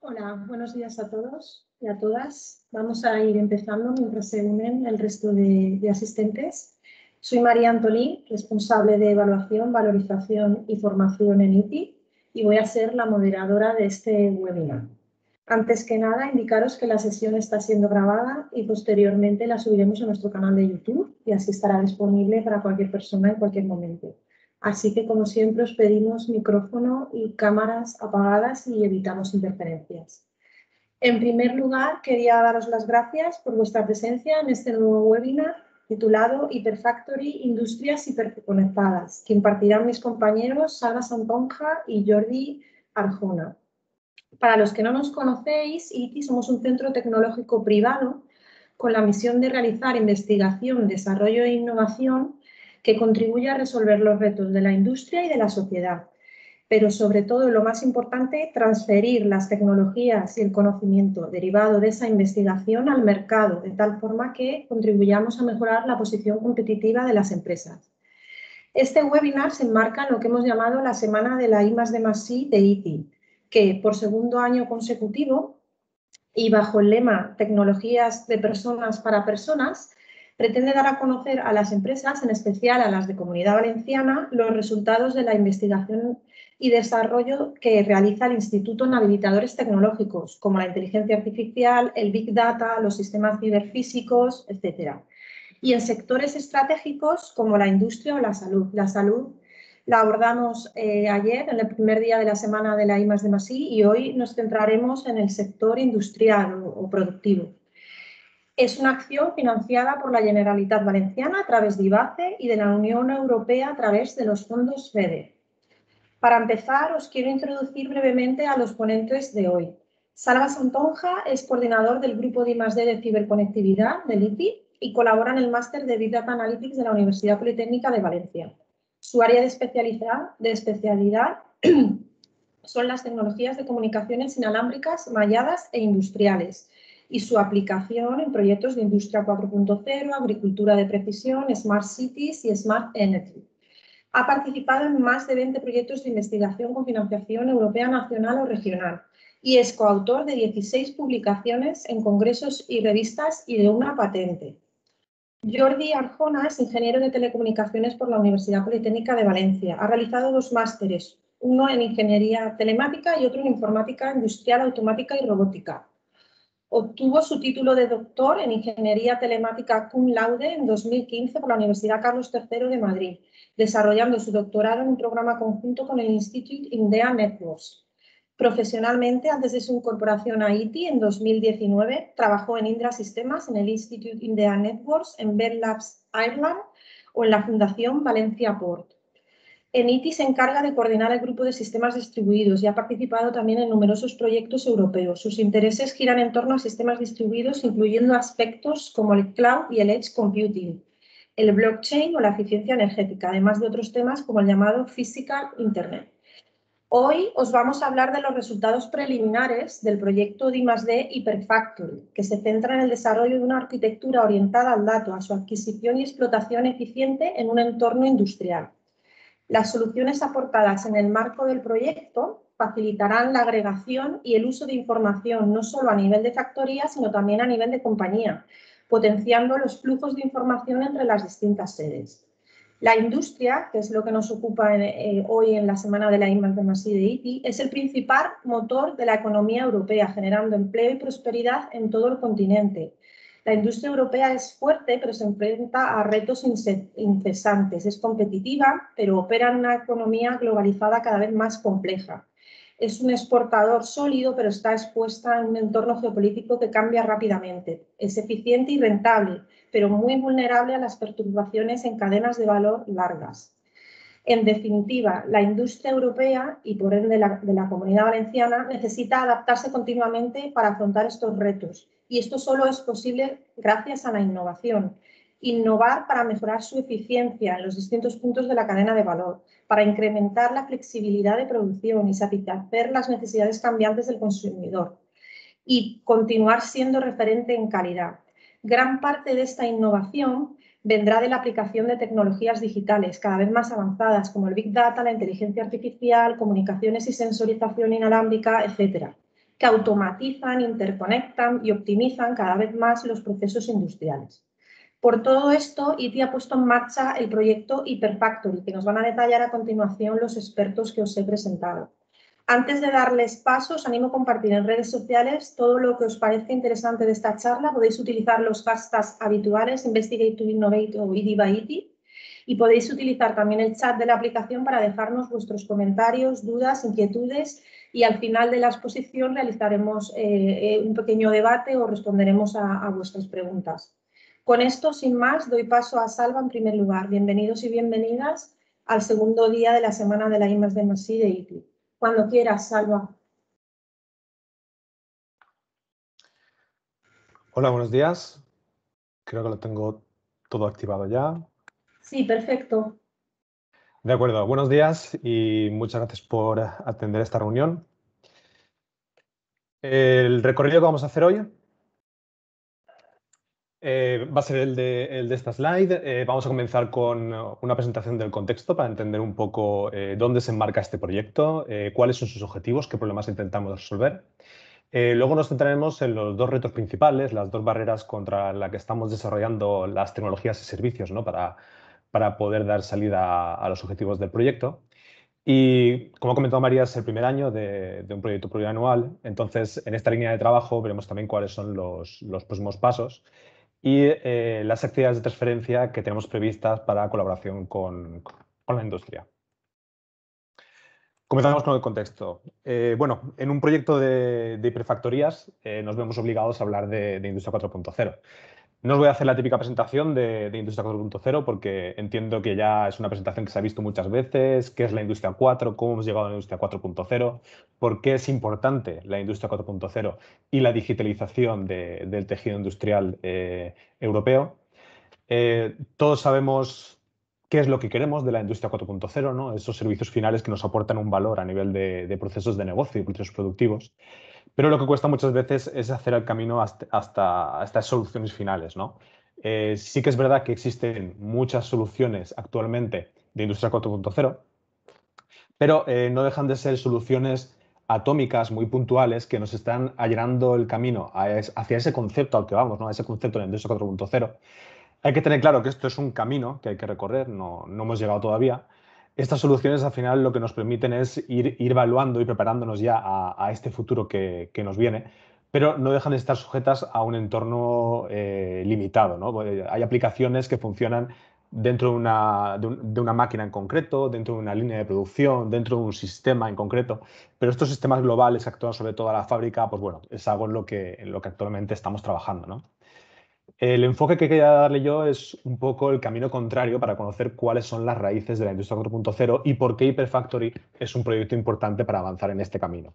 Hola, buenos días a todos y a todas. Vamos a ir empezando mientras se unen el resto de asistentes. Soy María Antolí, responsable de Evaluación, Valorización y Formación en ITI y voy a ser la moderadora de este webinar. Antes que nada, indicaros que la sesión está siendo grabada y posteriormente la subiremos a nuestro canal de YouTube y así estará disponible para cualquier persona en cualquier momento. Así que, como siempre, os pedimos micrófono y cámaras apagadas y evitamos interferencias. En primer lugar, quería daros las gracias por vuestra presencia en este nuevo webinar titulado Hyperfactory Industrias Hiperconectadas, que impartirán mis compañeros Salva Santonja y Jordi Arjona. Para los que no nos conocéis, ITI somos un centro tecnológico privado con la misión de realizar investigación, desarrollo e innovación que contribuye a resolver los retos de la industria y de la sociedad, pero sobre todo, lo más importante, transferir las tecnologías y el conocimiento derivado de esa investigación al mercado, de tal forma que contribuyamos a mejorar la posición competitiva de las empresas. Este webinar se enmarca en lo que hemos llamado la Semana de la I+D+I de ITI, que por segundo año consecutivo y bajo el lema Tecnologías de personas para personas, pretende dar a conocer a las empresas, en especial a las de Comunidad Valenciana, los resultados de la investigación y desarrollo que realiza el Instituto en habilitadores tecnológicos, como la inteligencia artificial, el Big Data, los sistemas ciberfísicos, etc. Y en sectores estratégicos como la industria o la salud. La salud la abordamos ayer, en el primer día de la semana de la I+D+I, y hoy nos centraremos en el sector industrial o productivo. Es una acción financiada por la Generalitat Valenciana a través de IBACE y de la Unión Europea a través de los fondos FEDER. Para empezar, os quiero introducir brevemente a los ponentes de hoy. Salva Santonja es coordinador del grupo de I+D de ciberconectividad del ITI y colabora en el máster de Big Data Analytics de la Universidad Politécnica de Valencia. Su área de especialidad son las tecnologías de comunicaciones inalámbricas, malladas e industriales y su aplicación en proyectos de Industria 4.0, agricultura de precisión, Smart Cities y Smart Energy. Ha participado en más de 20 proyectos de investigación con financiación europea, nacional o regional y es coautor de 16 publicaciones en congresos y revistas y de una patente. Jordi Arjona es ingeniero de telecomunicaciones por la Universidad Politécnica de Valencia. Ha realizado 2 másteres, uno en ingeniería telemática y otro en informática industrial, automática y robótica. Obtuvo su título de doctor en ingeniería telemática cum laude en 2015 por la Universidad Carlos III de Madrid, desarrollando su doctorado en un programa conjunto con el Institute India Networks. Profesionalmente, antes de su incorporación a ITI en 2019, trabajó en Indra Sistemas, en el Institute India Networks, en Bell Labs Ireland o en la Fundación Valencia Port. En ITI se encarga de coordinar el grupo de sistemas distribuidos y ha participado también en numerosos proyectos europeos. Sus intereses giran en torno a sistemas distribuidos, incluyendo aspectos como el cloud y el edge computing, el blockchain o la eficiencia energética, además de otros temas como el llamado Physical Internet. Hoy os vamos a hablar de los resultados preliminares del proyecto de I+D Hyperfactory, que se centra en el desarrollo de una arquitectura orientada al dato, a su adquisición y explotación eficiente en un entorno industrial. Las soluciones aportadas en el marco del proyecto facilitarán la agregación y el uso de información no solo a nivel de factoría, sino también a nivel de compañía, potenciando los flujos de información entre las distintas sedes. La industria, que es lo que nos ocupa hoy en la semana de la I+D+I de ITI, es el principal motor de la economía europea, generando empleo y prosperidad en todo el continente. La industria europea es fuerte, pero se enfrenta a retos incesantes. Es competitiva, pero opera en una economía globalizada cada vez más compleja. Es un exportador sólido, pero está expuesta a un entorno geopolítico que cambia rápidamente. Es eficiente y rentable, pero muy vulnerable a las perturbaciones en cadenas de valor largas. En definitiva, la industria europea y por ende de la Comunidad Valenciana necesita adaptarse continuamente para afrontar estos retos. Y esto solo es posible gracias a la innovación. Innovar para mejorar su eficiencia en los distintos puntos de la cadena de valor, para incrementar la flexibilidad de producción y satisfacer las necesidades cambiantes del consumidor y continuar siendo referente en calidad. Gran parte de esta innovación vendrá de la aplicación de tecnologías digitales cada vez más avanzadas como el Big Data, la inteligencia artificial, comunicaciones y sensorización inalámbrica, etc. que automatizan, interconectan y optimizan cada vez más los procesos industriales. Por todo esto, ITI ha puesto en marcha el proyecto Hyperfactory, que nos van a detallar a continuación los expertos que os he presentado. Antes de darles paso, os animo a compartir en redes sociales todo lo que os parezca interesante de esta charla. Podéis utilizar los hashtags habituales, Investigate to Innovate o IDI by ITI, y podéis utilizar también el chat de la aplicación para dejarnos vuestros comentarios, dudas, inquietudes, y al final de la exposición realizaremos un pequeño debate o responderemos a vuestras preguntas. Con esto, sin más, doy paso a Salva en primer lugar. Bienvenidos y bienvenidas al segundo día de la semana de la I+D+I de ITI. Cuando quieras, Salva. Hola, buenos días. Creo que lo tengo todo activado ya. Sí, perfecto. De acuerdo, buenos días y muchas gracias por atender esta reunión. El recorrido que vamos a hacer hoy va a ser el de esta slide. Vamos a comenzar con una presentación del contexto para entender un poco dónde se enmarca este proyecto, cuáles son sus objetivos, qué problemas intentamos resolver. Luego nos centraremos en los dos retos principales, las dos barreras contra las que estamos desarrollando las tecnologías y servicios, ¿no? para poder dar salida a los objetivos del proyecto. Y como ha comentado María, es el primer año de un proyecto plurianual. Entonces, en esta línea de trabajo veremos también cuáles son los próximos pasos y las actividades de transferencia que tenemos previstas para colaboración con la industria. Comenzamos con el contexto. Bueno, en un proyecto de hiperfactorías nos vemos obligados a hablar de Industria 4.0. No os voy a hacer la típica presentación de Industria 4.0 porque entiendo que ya es una presentación que se ha visto muchas veces, qué es la Industria 4, cómo hemos llegado a la Industria 4.0, por qué es importante la Industria 4.0 y la digitalización del tejido industrial europeo. Todos sabemos qué es lo que queremos de la industria 4.0, ¿no? Esos servicios finales que nos aportan un valor a nivel de procesos de negocio y procesos productivos. Pero lo que cuesta muchas veces es hacer el camino hasta estas soluciones finales, ¿no? Sí que es verdad que existen muchas soluciones actualmente de industria 4.0, pero no dejan de ser soluciones atómicas muy puntuales que nos están allanando el camino hacia ese concepto al que vamos, ¿no? A ese concepto de la industria 4.0. Hay que tener claro que esto es un camino que hay que recorrer, no hemos llegado todavía. Estas soluciones al final lo que nos permiten es ir evaluando y preparándonos ya a este futuro que nos viene, pero no dejan de estar sujetas a un entorno limitado, ¿no? Hay aplicaciones que funcionan dentro de una máquina en concreto, dentro de una línea de producción, dentro de un sistema en concreto, pero estos sistemas globales que actúan sobre toda la fábrica, pues bueno, es algo en lo que actualmente estamos trabajando, ¿no? El enfoque que quería darle yo es un poco el camino contrario para conocer cuáles son las raíces de la industria 4.0 y por qué Hyperfactory es un proyecto importante para avanzar en este camino.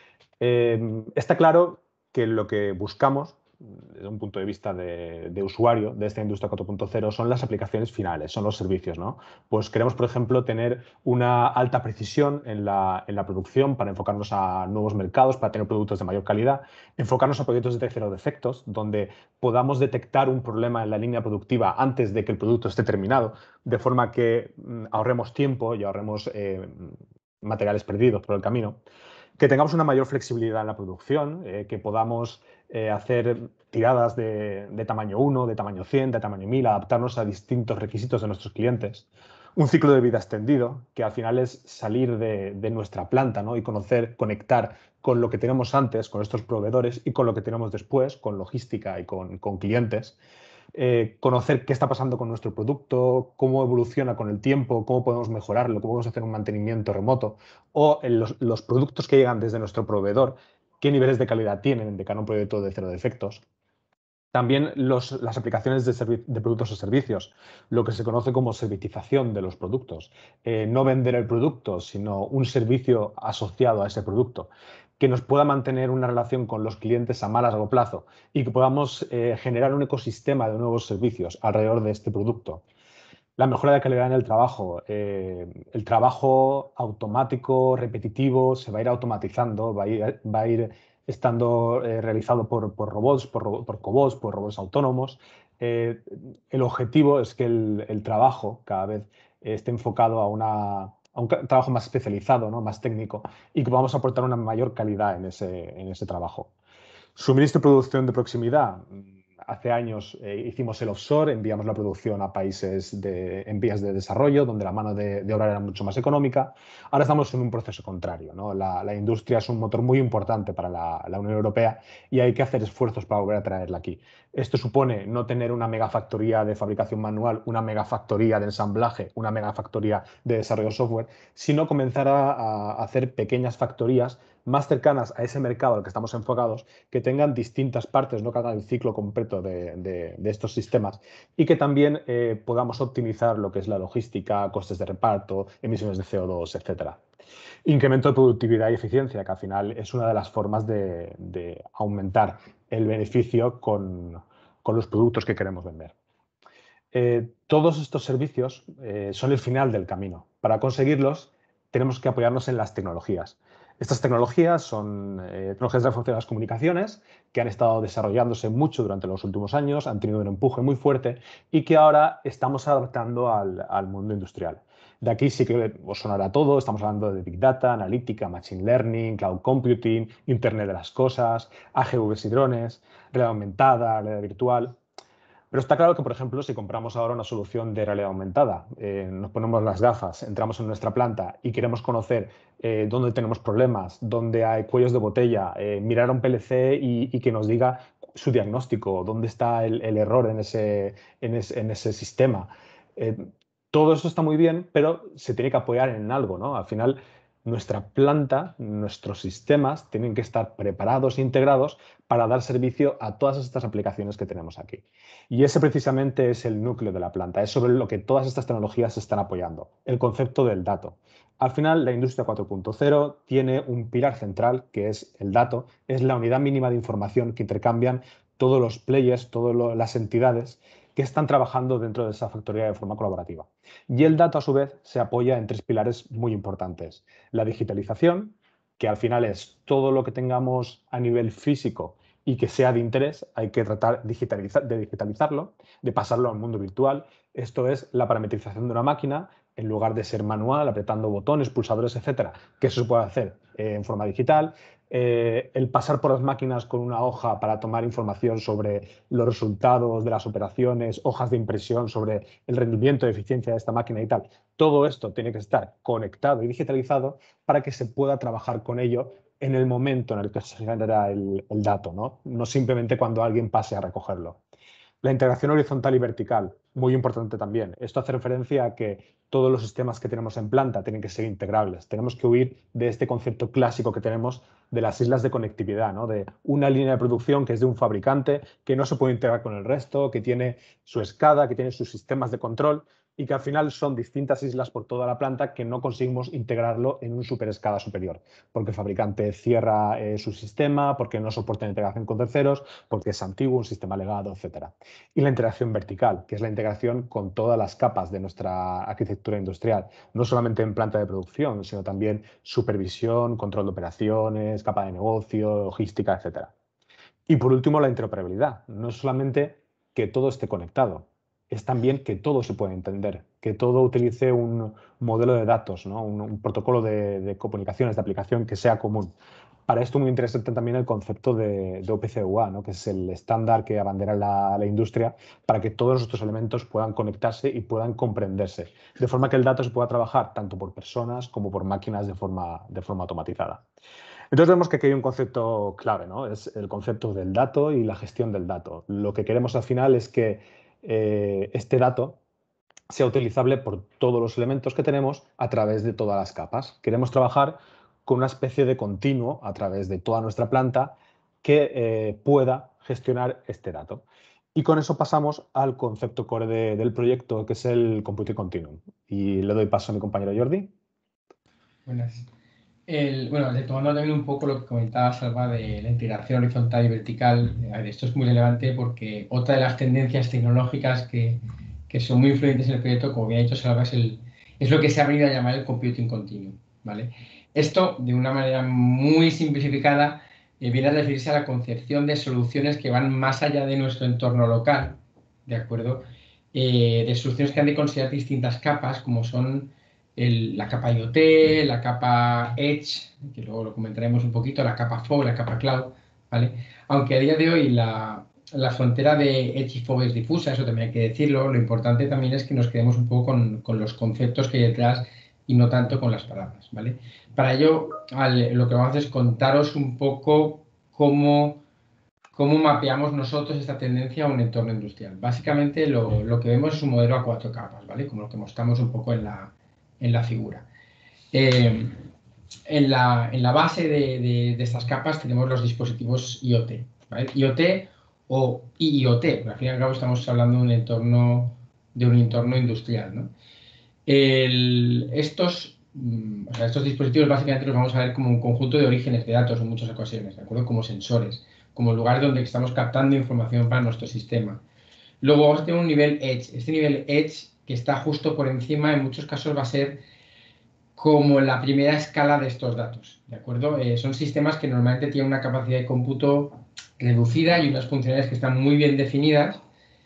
Está claro que lo que buscamos, desde un punto de vista de usuario de esta industria 4.0, son las aplicaciones finales, son los servicios, ¿no? Pues queremos, por ejemplo, tener una alta precisión en la producción para enfocarnos a nuevos mercados, para tener productos de mayor calidad, enfocarnos a proyectos de cero defectos, donde podamos detectar un problema en la línea productiva antes de que el producto esté terminado, de forma que ahorremos tiempo y ahorremos materiales perdidos por el camino. Que tengamos una mayor flexibilidad en la producción, que podamos hacer tiradas de tamaño 1, de tamaño 100, de tamaño 1000, adaptarnos a distintos requisitos de nuestros clientes. Un ciclo de vida extendido, que al final es salir de nuestra planta, ¿no? Y conectar con lo que tenemos antes, con estos proveedores, y con lo que tenemos después, con logística y con clientes. Conocer qué está pasando con nuestro producto, cómo evoluciona con el tiempo, cómo podemos mejorarlo, cómo podemos hacer un mantenimiento remoto, o los productos que llegan desde nuestro proveedor, qué niveles de calidad tienen de cara a un proyecto de cero defectos. También las aplicaciones de productos o servicios, lo que se conoce como servitización de los productos. No vender el producto, sino un servicio asociado a ese producto, que nos pueda mantener una relación con los clientes a más largo plazo y que podamos generar un ecosistema de nuevos servicios alrededor de este producto. La mejora de calidad en el trabajo automático, repetitivo, se va a ir automatizando, va a ir estando realizado por robots, por cobots, por robots autónomos. El objetivo es que el trabajo cada vez esté enfocado a un trabajo más especializado, ¿no? Más técnico, y que podamos aportar una mayor calidad en ese trabajo. Suministro y producción de proximidad. Hace años hicimos el offshore, enviamos la producción a países en vías de desarrollo, donde la mano de obra era mucho más económica. Ahora estamos en un proceso contrario, ¿no? La industria es un motor muy importante para la Unión Europea y hay que hacer esfuerzos para volver a traerla aquí. Esto supone no tener una megafactoría de fabricación manual, una megafactoría de ensamblaje, una megafactoría de desarrollo de software, sino comenzar a hacer pequeñas factorías más cercanas a ese mercado al que estamos enfocados, que tengan distintas partes, no que hagan el ciclo completo de estos sistemas y que también podamos optimizar lo que es la logística, costes de reparto, emisiones de CO2, etcétera. Incremento de productividad y eficiencia, que al final es una de las formas de aumentar el beneficio con los productos que queremos vender. Todos estos servicios son el final del camino. Para conseguirlos, tenemos que apoyarnos en las tecnologías. Estas tecnologías son tecnologías de la información de las comunicaciones que han estado desarrollándose mucho durante los últimos años, han tenido un empuje muy fuerte y que ahora estamos adaptando al mundo industrial. De aquí sí que os sonará todo, estamos hablando de Big Data, analítica, Machine Learning, Cloud Computing, Internet de las Cosas, AGVs y drones, realidad aumentada, realidad virtual. Pero está claro que, por ejemplo, si compramos ahora una solución de realidad aumentada, nos ponemos las gafas, entramos en nuestra planta y queremos conocer dónde tenemos problemas, dónde hay cuellos de botella, mirar a un PLC y que nos diga su diagnóstico, dónde está el error en ese sistema. Eh, Todo eso está muy bien, pero se tiene que apoyar en algo, ¿no? Al final, nuestra planta, nuestros sistemas tienen que estar preparados e integrados para dar servicio a todas estas aplicaciones que tenemos aquí. Y ese precisamente es el núcleo de la planta, es sobre lo que todas estas tecnologías se están apoyando, el concepto del dato. Al final, la industria 4.0 tiene un pilar central que es el dato, es la unidad mínima de información que intercambian todos los players, todas las entidades que están trabajando dentro de esa factoría de forma colaborativa. Y el dato, a su vez, se apoya en tres pilares muy importantes. La digitalización, que al final es todo lo que tengamos a nivel físico y que sea de interés, hay que tratar de digitalizarlo, de pasarlo al mundo virtual. Esto es la parametrización de una máquina, en lugar de ser manual, apretando botones, pulsadores, etcétera, que eso se puede hacer en forma digital. El pasar por las máquinas con una hoja para tomar información sobre los resultados de las operaciones, hojas de impresión sobre el rendimiento y eficiencia de esta máquina y tal. Todo esto tiene que estar conectado y digitalizado para que se pueda trabajar con ello en el momento en el que se genera el dato, ¿no? No simplemente cuando alguien pase a recogerlo. La integración horizontal y vertical, muy importante también. Esto hace referencia a que todos los sistemas que tenemos en planta tienen que ser integrables. Tenemos que huir de este concepto clásico que tenemos de las islas de conectividad, ¿no? De una línea de producción que es de un fabricante, que no se puede integrar con el resto, que tiene su SCADA, que tiene sus sistemas de control y que al final son distintas islas por toda la planta que no conseguimos integrarlo en un superescala superior, porque el fabricante cierra su sistema, porque no soporta la integración con terceros, porque es antiguo, un sistema legado, etcétera. Y la integración vertical, que es la integración con todas las capas de nuestra arquitectura industrial, no solamente en planta de producción, sino también supervisión, control de operaciones, capa de negocio, logística, etcétera. Y por último, la interoperabilidad. No es solamente que todo esté conectado, es también que todo se pueda entender, que todo utilice un modelo de datos, ¿no? Un protocolo de comunicaciones, de aplicación que sea común. Para esto muy interesante también el concepto de OPC-UA, ¿no? Que es el estándar que abandera la industria para que todos estos elementos puedan conectarse y puedan comprenderse, de forma que el dato se pueda trabajar tanto por personas como por máquinas de forma automatizada. Entonces vemos que aquí hay un concepto clave, ¿no? Es el concepto del dato y la gestión del dato. Lo que queremos al final es que este dato sea utilizable por todos los elementos que tenemos a través de todas las capas. Queremos trabajar con una especie de continuo a través de toda nuestra planta que pueda gestionar este dato. Y con eso pasamos al concepto core del proyecto, que es el Computing Continuum. Y le doy paso a mi compañero Jordi. Buenas. Bueno, retomando también un poco lo que comentaba Salva de la integración horizontal y vertical, esto es muy relevante porque otra de las tendencias tecnológicas que son muy influyentes en el proyecto, como bien ha dicho Salva, es lo que se ha venido a llamar el computing continuum, ¿vale? Esto, de una manera muy simplificada, viene a referirse a la concepción de soluciones que van más allá de nuestro entorno local, ¿de acuerdo? De soluciones que han de considerar distintas capas, como son la capa IoT, la capa Edge, que luego lo comentaremos un poquito, la capa Fog, la capa Cloud, ¿vale? Aunque a día de hoy la frontera de Edge y Fog es difusa, eso también hay que decirlo, lo importante también es que nos quedemos un poco con los conceptos que hay detrás y no tanto con las palabras, ¿vale? Para ello, lo que vamos a hacer es contaros un poco cómo mapeamos nosotros esta tendencia a un entorno industrial. Básicamente lo que vemos es un modelo a 4 capas, ¿vale? Como lo que mostramos un poco en la figura. En la base de estas capas tenemos los dispositivos IoT, ¿vale? IoT o IoT, porque al fin y al cabo estamos hablando de un entorno industrial, ¿no? Estos dispositivos básicamente los vamos a ver como un conjunto de orígenes de datos en muchas ocasiones, ¿de acuerdo? Como sensores, como lugar donde estamos captando información para nuestro sistema. Luego vamos a tener un nivel Edge. Este nivel Edge, que está justo por encima, en muchos casos va a ser como la primera escala de estos datos, ¿de acuerdo? Son sistemas que normalmente tienen una capacidad de cómputo reducida y unas funcionalidades que están muy bien definidas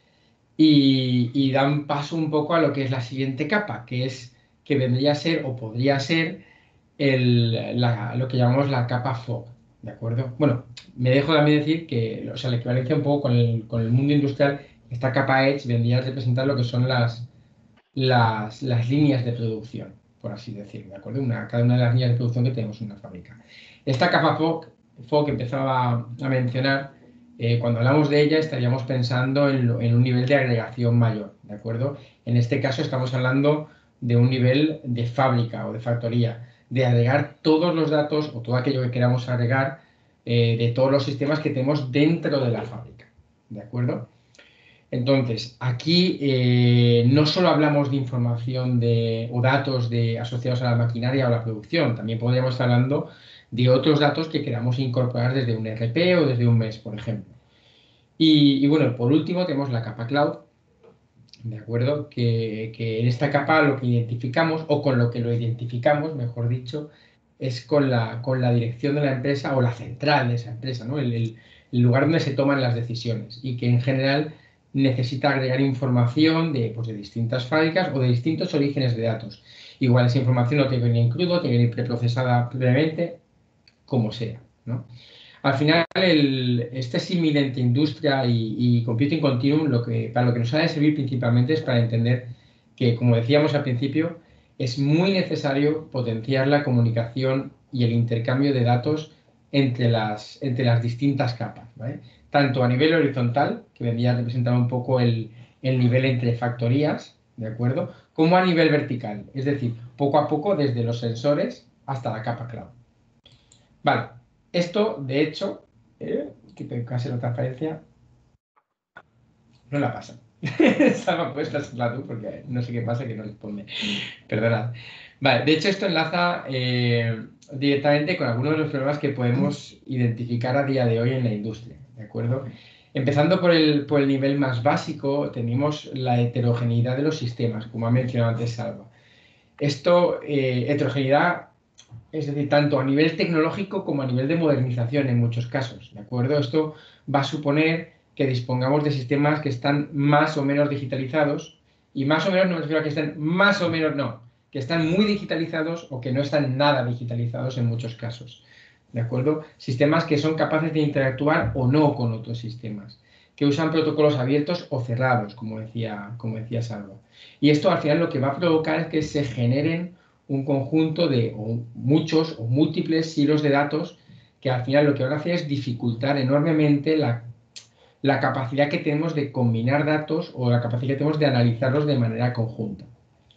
y dan paso un poco a lo que es la siguiente capa, que vendría a ser o podría ser lo que llamamos la capa Fog, ¿de acuerdo? Bueno, me dejo también decir que, o sea, la equivalencia un poco con el mundo industrial, esta capa Edge vendría a representar lo que son las líneas de producción, por así decirlo, ¿de acuerdo? Cada una de las líneas de producción que tenemos en una fábrica. Esta capa Fog que empezaba a mencionar, cuando hablamos de ella estaríamos pensando en un nivel de agregación mayor, ¿de acuerdo? En este caso estamos hablando de un nivel de fábrica o de factoría, de agregar todos los datos o todo aquello que queramos agregar de todos los sistemas que tenemos dentro de la fábrica, ¿de acuerdo? Entonces, aquí no solo hablamos de información o datos asociados a la maquinaria o la producción, también podríamos estar hablando de otros datos que queramos incorporar desde un ERP o desde un MES, por ejemplo. Y bueno, por último tenemos la capa Cloud, ¿de acuerdo? Que en esta capa lo que identificamos, o con lo que lo identificamos, mejor dicho, es con la dirección de la empresa o la central de esa empresa, ¿no? El lugar donde se toman las decisiones y que en general necesita agregar información pues, de distintas fábricas o de distintos orígenes de datos. Igual esa información no tiene que venir en crudo, tiene que venir preprocesada previamente, como sea, ¿no? Al final, este símil entre industria y computing continuum, para lo que nos ha de servir principalmente es para entender que, como decíamos al principio, es muy necesario potenciar la comunicación y el intercambio de datos entre las distintas capas, ¿vale? Tanto a nivel horizontal, que vendría a representar un poco el nivel entre factorías, ¿de acuerdo? Como a nivel vertical, es decir, poco a poco desde los sensores hasta la capa cloud. Vale, esto de hecho, que casi la transparencia, no la pasa. Salva, puedes pasarla tú porque no sé qué pasa que no responde. Perdonad. Vale, de hecho esto enlaza directamente con algunos de los problemas que podemos identificar a día de hoy en la industria, ¿de acuerdo? Empezando por el nivel más básico, tenemos la heterogeneidad de los sistemas, como ha mencionado antes Salva. Esto, heterogeneidad, es decir, tanto a nivel tecnológico como a nivel de modernización en muchos casos, ¿de acuerdo? Esto va a suponer que dispongamos de sistemas que están más o menos digitalizados, y más o menos no me refiero a que estén más o menos, no, que están muy digitalizados o que no están nada digitalizados en muchos casos, ¿de acuerdo? Sistemas que son capaces de interactuar o no con otros sistemas, que usan protocolos abiertos o cerrados, como decía Salva. Y esto al final lo que va a provocar es que se generen un conjunto de muchos o múltiples hilos de datos que al final lo que van a hacer es dificultar enormemente la capacidad que tenemos de combinar datos o la capacidad que tenemos de analizarlos de manera conjunta.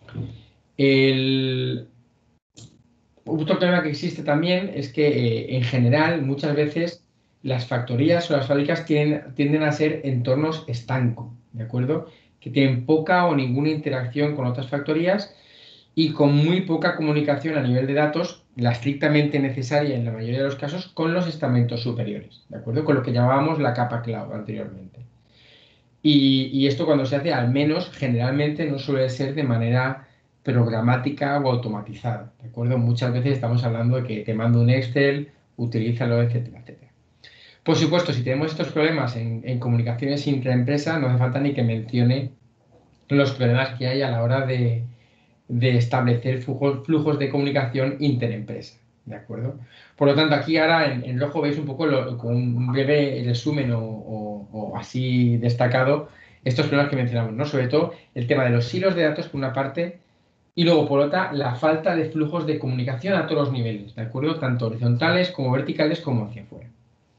Otro problema que existe también es que en general muchas veces las factorías o las fábricas tienden a ser entornos estancos, ¿de acuerdo? Que tienen poca o ninguna interacción con otras factorías y con muy poca comunicación a nivel de datos, la estrictamente necesaria en la mayoría de los casos, con los estamentos superiores, ¿de acuerdo? Con lo que llamábamos la capa cloud anteriormente. Y esto cuando se hace, al menos, generalmente no suele ser de manera programática o automatizada, ¿de acuerdo? Muchas veces estamos hablando de que te mando un Excel, utilízalo, etcétera, etcétera. Por supuesto, si tenemos estos problemas en comunicaciones intraempresa, no hace falta ni que mencione los problemas que hay a la hora de de establecer flujos de comunicación interempresa, ¿de acuerdo? Por lo tanto, aquí ahora en rojo veis un poco con un breve resumen o así destacado estos problemas que mencionamos, ¿no? Sobre todo el tema de los silos de datos por una parte y luego por otra la falta de flujos de comunicación a todos los niveles, ¿de acuerdo? Tanto horizontales como verticales como hacia afuera.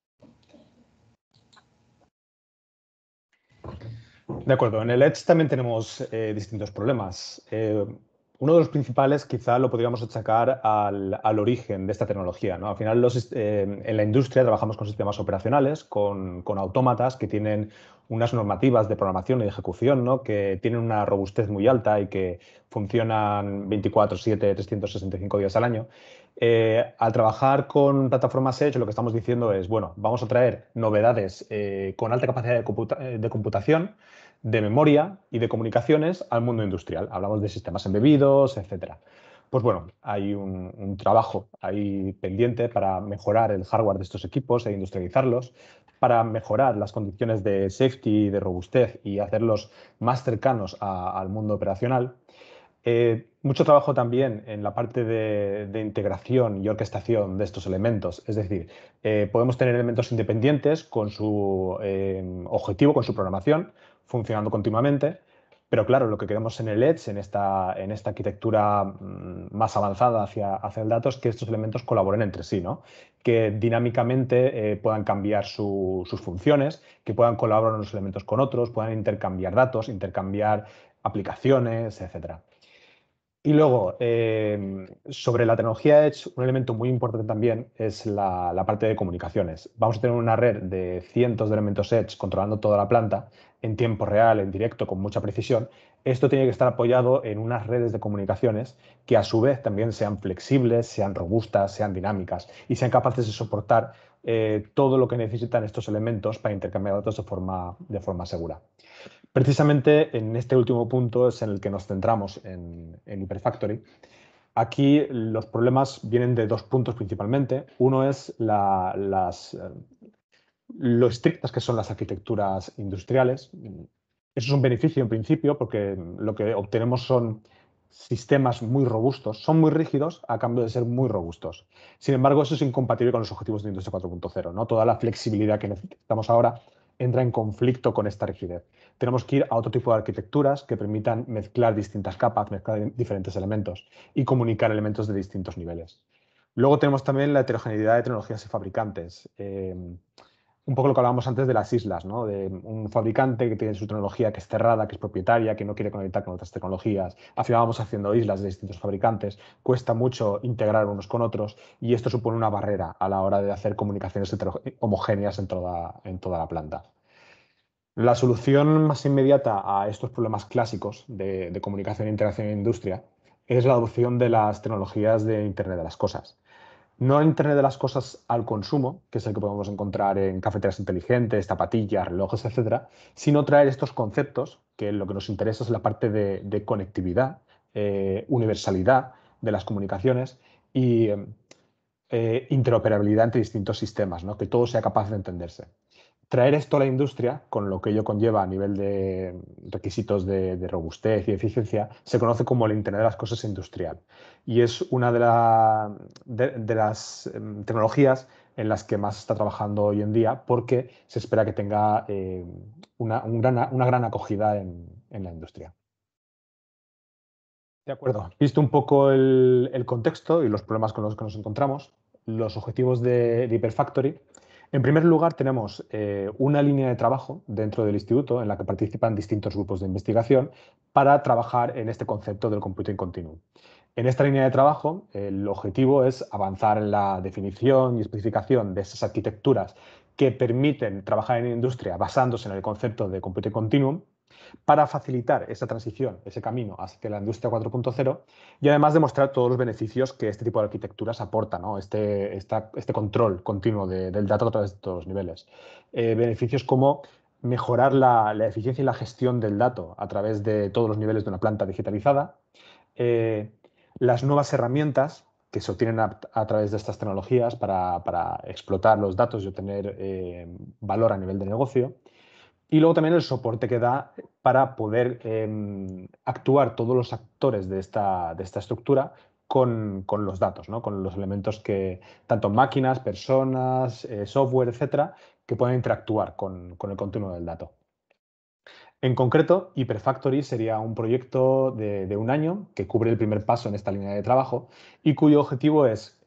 De acuerdo, en el Edge también tenemos distintos problemas. Uno de los principales quizá lo podríamos achacar al origen de esta tecnología, ¿no? Al final en la industria trabajamos con sistemas operacionales, con autómatas que tienen unas normativas de programación y de ejecución, ¿no? Que tienen una robustez muy alta y que funcionan 24/7, 365 días al año. Al trabajar con plataformas Edge, lo que estamos diciendo es, bueno, vamos a traer novedades con alta capacidad de computación, de memoria y de comunicaciones al mundo industrial. Hablamos de sistemas embebidos, etcétera. Pues bueno, hay un trabajo ahí pendiente para mejorar el hardware de estos equipos e industrializarlos, para mejorar las condiciones de safety y de robustez y hacerlos más cercanos al mundo operacional. Mucho trabajo también en la parte de integración y orquestación de estos elementos. Es decir, podemos tener elementos independientes con su objetivo, con su programación, funcionando continuamente. Pero claro, lo que queremos en el Edge, en esta arquitectura más avanzada hacia el dato, es que estos elementos colaboren entre sí, ¿no? Que dinámicamente puedan cambiar sus funciones, que puedan colaborar unos elementos con otros, puedan intercambiar datos, intercambiar aplicaciones, etcétera. Y luego, sobre la tecnología Edge, un elemento muy importante también es la parte de comunicaciones. Vamos a tener una red de cientos de elementos Edge controlando toda la planta en tiempo real, en directo, con mucha precisión. Esto tiene que estar apoyado en unas redes de comunicaciones que a su vez también sean flexibles, sean robustas, sean dinámicas y sean capaces de soportar todo lo que necesitan estos elementos para intercambiar datos de forma segura. Precisamente en este último punto es en el que nos centramos en Hyperfactory. Aquí los problemas vienen de dos puntos principalmente. Uno es lo estrictas que son las arquitecturas industriales. Eso es un beneficio en principio porque lo que obtenemos son sistemas muy robustos, son muy rígidos a cambio de ser muy robustos. Sin embargo, eso es incompatible con los objetivos de Industria 4.0, ¿no? Toda la flexibilidad que necesitamos ahora entra en conflicto con esta rigidez. Tenemos que ir a otro tipo de arquitecturas que permitan mezclar distintas capas, mezclar diferentes elementos y comunicar elementos de distintos niveles. Luego tenemos también la heterogeneidad de tecnologías y fabricantes. Un poco lo que hablábamos antes de las islas, ¿no? De un fabricante que tiene su tecnología que es cerrada, que es propietaria, que no quiere conectar con otras tecnologías. Al final vamos haciendo islas de distintos fabricantes, cuesta mucho integrar unos con otros y esto supone una barrera a la hora de hacer comunicaciones homogéneas en toda la planta. La solución más inmediata a estos problemas clásicos de comunicación e interacción en industria es la adopción de las tecnologías de Internet de las Cosas. No el Internet de las Cosas al consumo, que es el que podemos encontrar en cafeteras inteligentes, zapatillas, relojes, etcétera, sino traer estos conceptos, que lo que nos interesa es la parte de conectividad, universalidad de las comunicaciones y interoperabilidad entre distintos sistemas, ¿no? Que todo sea capaz de entenderse. Traer esto a la industria, con lo que ello conlleva a nivel de requisitos de robustez y eficiencia, se conoce como el Internet de las Cosas industrial. Y es una de las tecnologías en las que más se está trabajando hoy en día porque se espera que tenga una gran acogida en la industria. De acuerdo. Visto un poco el contexto y los problemas con los que nos encontramos, los objetivos de Hyperfactory. En primer lugar, tenemos una línea de trabajo dentro del instituto en la que participan distintos grupos de investigación para trabajar en este concepto del computing continuum. En esta línea de trabajo, el objetivo es avanzar en la definición y especificación de esas arquitecturas que permiten trabajar en industria basándose en el concepto de computing continuum para facilitar esa transición, ese camino hacia la industria 4.0 y además demostrar todos los beneficios que este tipo de arquitecturas aporta, ¿no? Este control continuo del dato a través de todos los niveles. Beneficios como mejorar la eficiencia y la gestión del dato a través de todos los niveles de una planta digitalizada, las nuevas herramientas que se obtienen a través de estas tecnologías para explotar los datos y obtener valor a nivel de negocio, Y luego también el soporte que da para poder actuar todos los actores de esta estructura con los datos, ¿no? Con los elementos que, tanto máquinas, personas, software, etcétera, que puedan interactuar con el continuo del dato. En concreto, HyperFactory sería un proyecto de un año que cubre el primer paso en esta línea de trabajo y cuyo objetivo es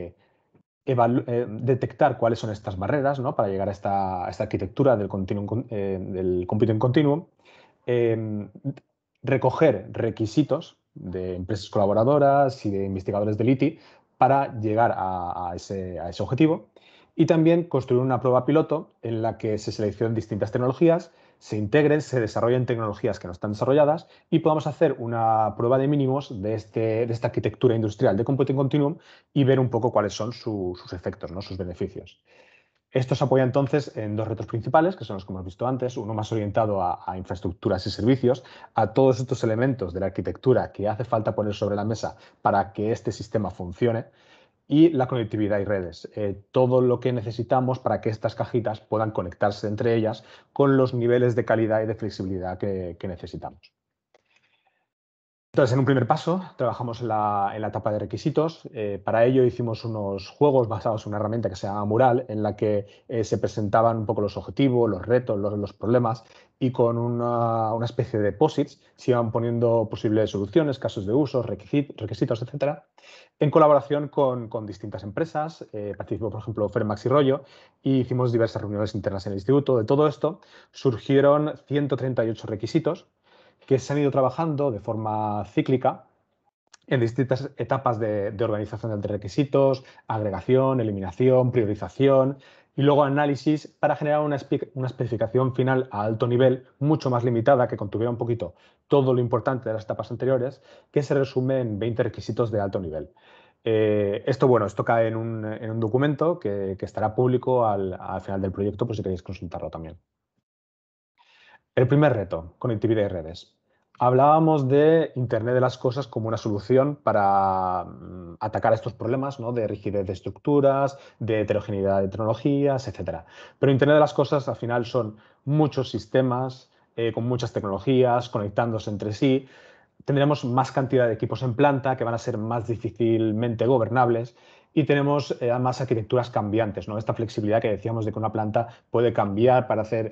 detectar cuáles son estas barreras, ¿no? Para llegar a esta arquitectura del computing continuum, eh, recoger requisitos de empresas colaboradoras y de investigadores del ITI para llegar a ese objetivo y también construir una prueba piloto en la que se seleccionen distintas tecnologías, se integren, se desarrollen tecnologías que no están desarrolladas y podamos hacer una prueba de mínimos de esta arquitectura industrial de computing continuum y ver un poco cuáles son sus efectos, ¿no? Sus beneficios. Esto se apoya entonces en dos retos principales, que son los que hemos visto antes, uno más orientado a infraestructuras y servicios, a todos estos elementos de la arquitectura que hace falta poner sobre la mesa para que este sistema funcione, y la conectividad y redes, todo lo que necesitamos para que estas cajitas puedan conectarse entre ellas con los niveles de calidad y de flexibilidad que necesitamos. Entonces, en un primer paso, trabajamos en la etapa de requisitos. Para ello hicimos unos juegos basados en una herramienta que se llama Mural, en la que se presentaban un poco los objetivos, los retos, los problemas, y con una especie de posits se iban poniendo posibles soluciones, casos de uso, requisitos, etcétera, en colaboración con distintas empresas. Participó, por ejemplo, Fermax y Rollo, y hicimos diversas reuniones internas en el instituto. De todo esto surgieron 138 requisitos que se han ido trabajando de forma cíclica en distintas etapas de organización de requisitos, agregación, eliminación, priorización y luego análisis para generar una especificación final a alto nivel mucho más limitada que contuviera un poquito todo lo importante de las etapas anteriores, que se resume en 20 requisitos de alto nivel. Esto cae en un documento que estará público al final del proyecto, por si queréis consultarlo también. El primer reto, conectividad y redes. Hablábamos de Internet de las cosas como una solución para atacar estos problemas, ¿no? De rigidez de estructuras, de heterogeneidad de tecnologías, etc. Pero Internet de las cosas al final son muchos sistemas con muchas tecnologías conectándose entre sí. Tendremos más cantidad de equipos en planta que van a ser más difícilmente gobernables y tenemos además arquitecturas cambiantes, ¿no? Esta flexibilidad que decíamos de que una planta puede cambiar para hacer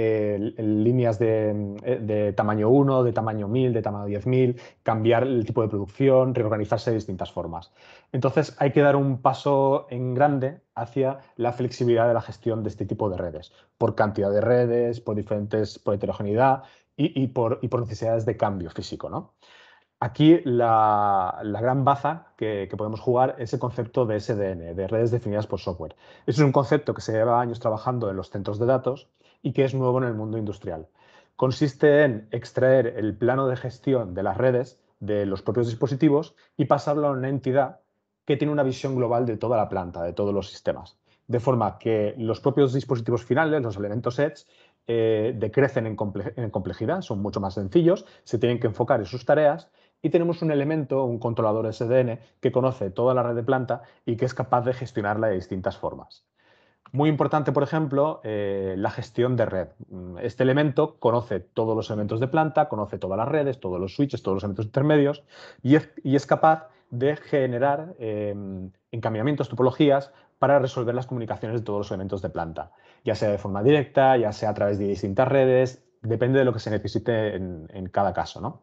líneas de tamaño 1, de tamaño 1000, de tamaño 10.000, cambiar el tipo de producción, reorganizarse de distintas formas. Entonces hay que dar un paso en grande hacia la flexibilidad de la gestión de este tipo de redes, por cantidad de redes, por heterogeneidad y por necesidades de cambio físico, ¿no? Aquí la gran baza que podemos jugar es el concepto de SDN, de redes definidas por software. Es un concepto que se lleva años trabajando en los centros de datos y que es nuevo en el mundo industrial. Consiste en extraer el plano de gestión de las redes de los propios dispositivos y pasarlo a una entidad que tiene una visión global de toda la planta, de todos los sistemas. De forma que los propios dispositivos finales, los elementos edge, decrecen en complejidad, son mucho más sencillos, se tienen que enfocar en sus tareas y tenemos un elemento, un controlador SDN, que conoce toda la red de planta y que es capaz de gestionarla de distintas formas. Muy importante, por ejemplo, la gestión de red. Este elemento conoce todos los elementos de planta, conoce todas las redes, todos los switches, todos los elementos intermedios y es capaz de generar encaminamientos, topologías para resolver las comunicaciones de todos los elementos de planta, ya sea de forma directa, ya sea a través de distintas redes, depende de lo que se necesite en cada caso, ¿no?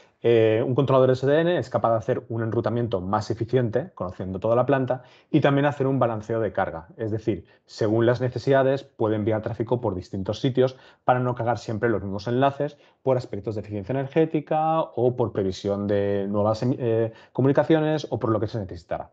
Un controlador SDN es capaz de hacer un enrutamiento más eficiente, conociendo toda la planta, y también hacer un balanceo de carga. Es decir, según las necesidades, puede enviar tráfico por distintos sitios para no cargar siempre los mismos enlaces por aspectos de eficiencia energética o por previsión de nuevas comunicaciones o por lo que se necesitará.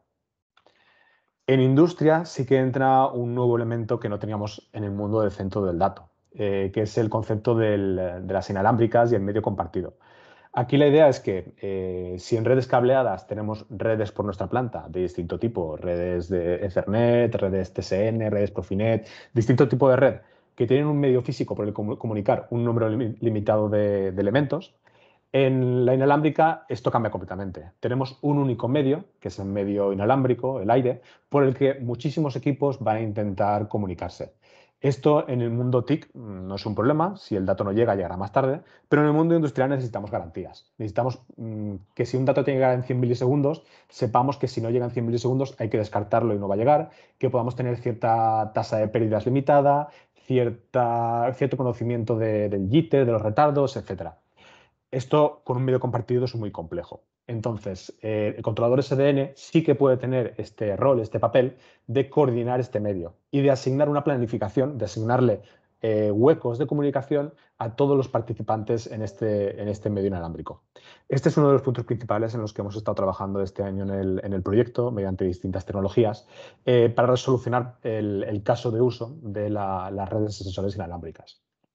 En industria sí que entra un nuevo elemento que no teníamos en el mundo del centro del dato, que es el concepto de las inalámbricas y el medio compartido. Aquí la idea es que si en redes cableadas tenemos redes por nuestra planta de distinto tipo, redes de Ethernet, redes TSN, redes Profinet, distinto tipo de red que tienen un medio físico por el que comunicar un número limitado de elementos, en la inalámbrica esto cambia completamente. Tenemos un único medio, que es el medio inalámbrico, el aire, por el que muchísimos equipos van a intentar comunicarse. Esto en el mundo TIC no es un problema, si el dato no llega, llegará más tarde, pero en el mundo industrial necesitamos garantías. Necesitamos que si un dato tiene que llegar en 100 milisegundos, sepamos que si no llega en 100 milisegundos hay que descartarlo y no va a llegar, que podamos tener cierta tasa de pérdidas limitada, cierto conocimiento del jitter, de los retardos, etc. Esto con un medio compartido es muy complejo. Entonces, el controlador SDN sí que puede tener este rol, este papel de coordinar este medio y de asignar una planificación, de asignarle huecos de comunicación a todos los participantes en este medio inalámbrico. Este es uno de los puntos principales en los que hemos estado trabajando este año en el proyecto, mediante distintas tecnologías, para resolucionar el caso de uso de las redes de sensores inalámbricas.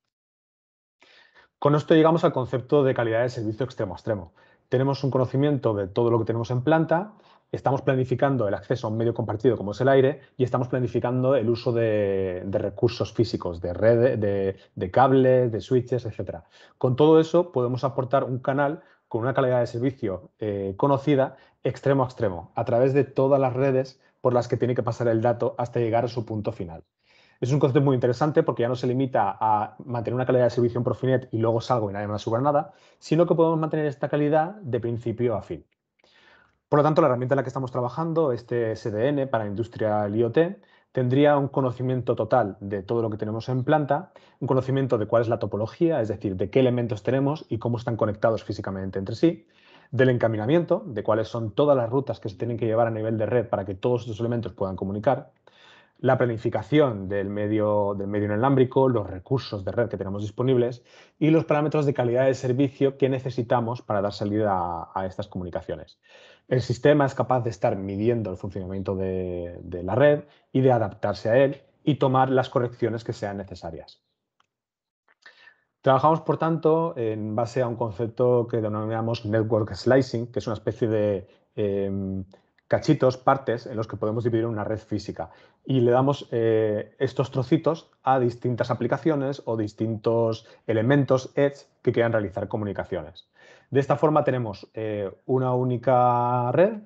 Con esto llegamos al concepto de calidad de servicio extremo a extremo. Tenemos un conocimiento de todo lo que tenemos en planta, estamos planificando el acceso a un medio compartido como es el aire y estamos planificando el uso de recursos físicos, de redes, de cables, de switches, etc. Con todo eso podemos aportar un canal con una calidad de servicio conocida extremo a extremo, a través de todas las redes por las que tiene que pasar el dato hasta llegar a su punto final. Es un concepto muy interesante porque ya no se limita a mantener una calidad de servicio en Profinet y luego salgo y nadie me va a asegurar nada, sino que podemos mantener esta calidad de principio a fin. Por lo tanto, la herramienta en la que estamos trabajando, este SDN para Industrial IoT, tendría un conocimiento total de todo lo que tenemos en planta, un conocimiento de cuál es la topología, es decir, de qué elementos tenemos y cómo están conectados físicamente entre sí, del encaminamiento, de cuáles son todas las rutas que se tienen que llevar a nivel de red para que todos estos elementos puedan comunicar, la planificación del medio inalámbrico, los recursos de red que tenemos disponibles y los parámetros de calidad de servicio que necesitamos para dar salida a estas comunicaciones. El sistema es capaz de estar midiendo el funcionamiento de la red y de adaptarse a él y tomar las correcciones que sean necesarias. Trabajamos, por tanto, en base a un concepto que denominamos Network Slicing, que es una especie de cachitos, partes, en los que podemos dividir una red física. Y le damos estos trocitos a distintas aplicaciones o distintos elementos edge que quieran realizar comunicaciones. De esta forma tenemos una única red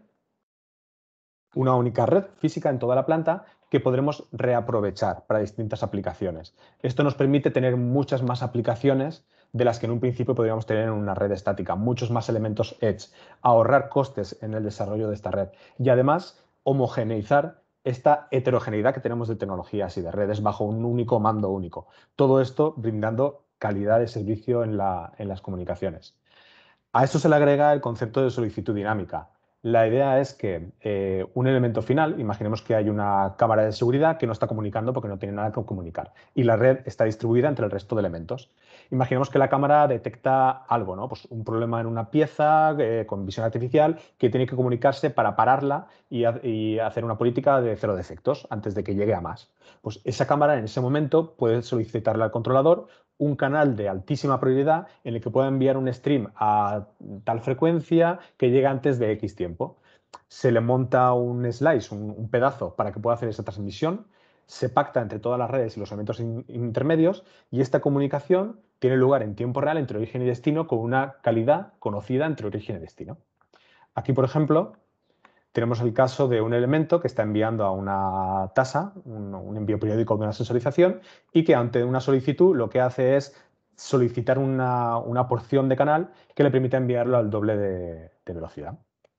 física en toda la planta que podremos reaprovechar para distintas aplicaciones. Esto nos permite tener muchas más aplicaciones de las que en un principio podríamos tener en una red estática, muchos más elementos edge, ahorrar costes en el desarrollo de esta red y además homogeneizar esta heterogeneidad que tenemos de tecnologías y de redes bajo un único mando único. Todo esto brindando calidad de servicio en las comunicaciones. A esto se le agrega el concepto de solicitud dinámica. La idea es que un elemento final, imaginemos que hay una cámara de seguridad que no está comunicando porque no tiene nada que comunicar y la red está distribuida entre el resto de elementos. Imaginemos que la cámara detecta algo, ¿no? Pues un problema en una pieza con visión artificial que tiene que comunicarse para pararla y hacer una política de cero defectos antes de que llegue a más. Pues esa cámara en ese momento puede solicitarle al controlador un canal de altísima prioridad en el que pueda enviar un stream a tal frecuencia que llegue antes de X tiempo. Se le monta un slice, un pedazo, para que pueda hacer esa transmisión, se pacta entre todas las redes y los elementos intermedios y esta comunicación tiene lugar en tiempo real entre origen y destino con una calidad conocida entre origen y destino. Aquí, por ejemplo, tenemos el caso de un elemento que está enviando a una tasa, un envío periódico de una sensorización, y que ante una solicitud lo que hace es solicitar una porción de canal que le permita enviarlo al doble de velocidad.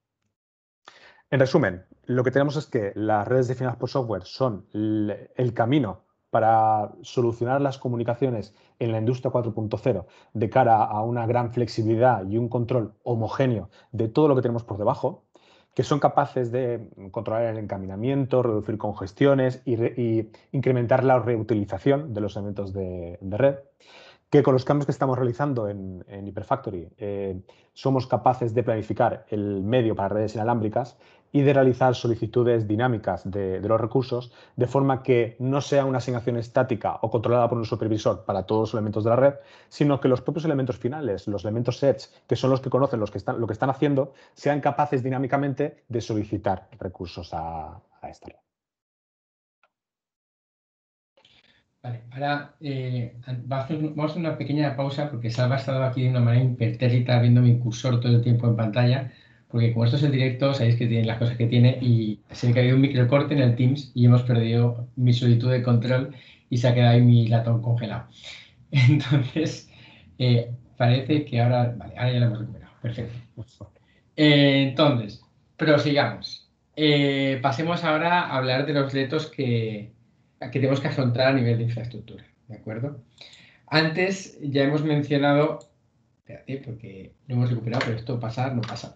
En resumen, lo que tenemos es que las redes definidas por software son el camino para solucionar las comunicaciones en la industria 4.0 de cara a una gran flexibilidad y un control homogéneo de todo lo que tenemos por debajo, que son capaces de controlar el encaminamiento, reducir congestiones y incrementar la reutilización de los elementos de red, que con los cambios que estamos realizando en HyperFactory somos capaces de planificar el medio para redes inalámbricas y de realizar solicitudes dinámicas de los recursos de forma que no sea una asignación estática o controlada por un supervisor para todos los elementos de la red, sino que los propios elementos finales, los elementos edge, que son los que conocen lo que están haciendo, sean capaces dinámicamente de solicitar recursos a esta red. Vale, ahora vamos a hacer una pequeña pausa porque Salva ha estado aquí de una manera impertérrita viendo mi cursor todo el tiempo en pantalla, porque como esto es el directo, sabéis que tiene las cosas que tiene y se me ha caído un microcorte en el Teams y hemos perdido mi solicitud de control y se ha quedado ahí mi latón congelado. Entonces, parece que ahora, vale, ahora ya lo hemos recuperado. Perfecto. Entonces, prosigamos. Pasemos ahora a hablar de los retos que tenemos que afrontar a nivel de infraestructura, ¿de acuerdo? Antes ya hemos mencionado, espérate, porque lo hemos recuperado, pero esto pasar no pasa.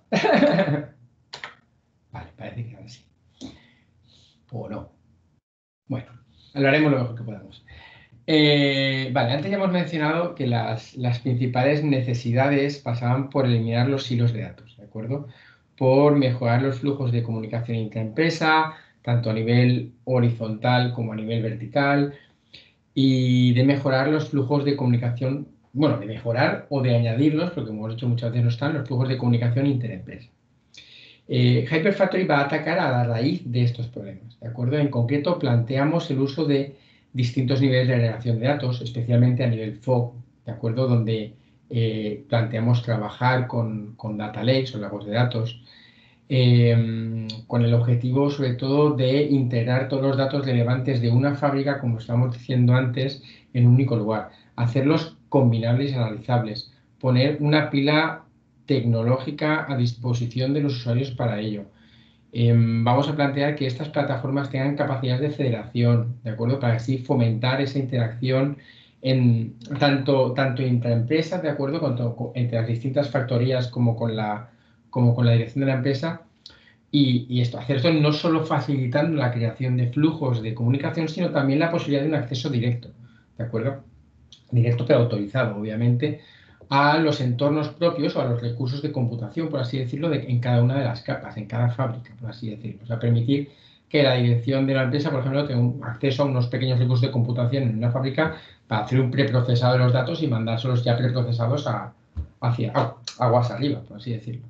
Vale, parece que ahora sí. O no. Bueno, lo haremos lo mejor que podamos. Vale, antes ya hemos mencionado que las principales necesidades pasaban por eliminar los silos de datos, ¿de acuerdo? Por mejorar los flujos de comunicación intraempresa, tanto a nivel horizontal como a nivel vertical, y de mejorar los flujos de comunicación, bueno, de mejorar o de añadirlos, porque como hemos dicho muchas veces no están, los flujos de comunicación interempresa. Hyperfactory va a atacar a la raíz de estos problemas, ¿de acuerdo? En concreto, planteamos el uso de distintos niveles de agregación de datos, especialmente a nivel FOG, ¿de acuerdo? Donde planteamos trabajar con data lakes o lagos de datos, con el objetivo, sobre todo, de integrar todos los datos relevantes de una fábrica, como estábamos diciendo antes, en un único lugar, hacerlos combinables y analizables, poner una pila tecnológica a disposición de los usuarios para ello. Vamos a plantear que estas plataformas tengan capacidades de federación, ¿de acuerdo? Para así fomentar esa interacción tanto intraempresas, ¿de acuerdo? Entre las distintas factorías como con la dirección de la empresa. Y hacer esto no solo facilitando la creación de flujos de comunicación, sino también la posibilidad de un acceso directo, ¿de acuerdo? Directo pero autorizado, obviamente, a los entornos propios o a los recursos de computación, por así decirlo, en cada una de las capas, en cada fábrica, por así decirlo. O sea, permitir que la dirección de la empresa, por ejemplo, tenga acceso a unos pequeños recursos de computación en una fábrica para hacer un preprocesado de los datos y mandárselos ya preprocesados hacia aguas arriba, por así decirlo.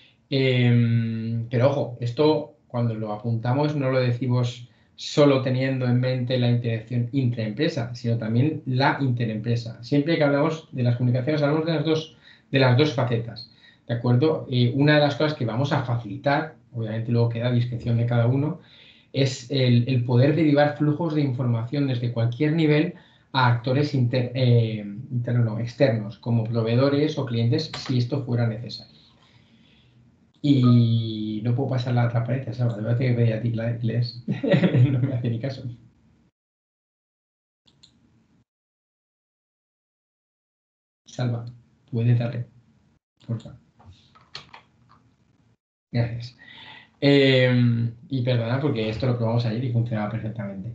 Pero ojo, esto cuando lo apuntamos no lo decimos solo teniendo en mente la interacción intraempresa, sino también la interempresa. Siempre que hablamos de las comunicaciones, hablamos de las dos facetas, ¿de acuerdo? Una de las cosas que vamos a facilitar, obviamente luego queda a discreción de cada uno, es el poder derivar flujos de información desde cualquier nivel a actores externos, como proveedores o clientes, si esto fuera necesario. Y no puedo pasar la otra pared, ¿sabes? Me parece que veía a ti la inglés. No me hace ni caso. Salva, puedes darle, por favor. Gracias. Y perdona porque esto lo probamos ayer y funcionaba perfectamente.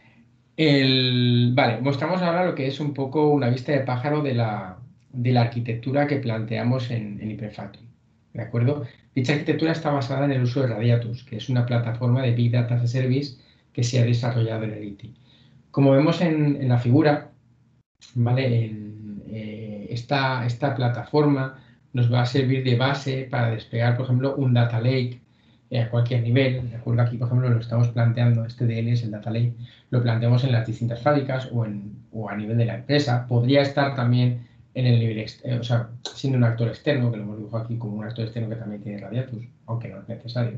Vale, mostramos ahora lo que es un poco una vista de pájaro de la arquitectura que planteamos en Hyperfactory. ¿De acuerdo? Dicha arquitectura está basada en el uso de Radiatus, que es una plataforma de Big Data as a Service que se ha desarrollado en el ITI. Como vemos en la figura, ¿vale? Esta plataforma nos va a servir de base para desplegar, por ejemplo, un data lake a cualquier nivel. De acuerdo, aquí, por ejemplo, lo estamos planteando, este DLS, el data lake, lo planteamos en las distintas fábricas o a nivel de la empresa. Podría estar también en el nivel, o sea, siendo un actor externo, que lo hemos dibujado aquí como un actor externo que también tiene Radiatus, aunque no es necesario.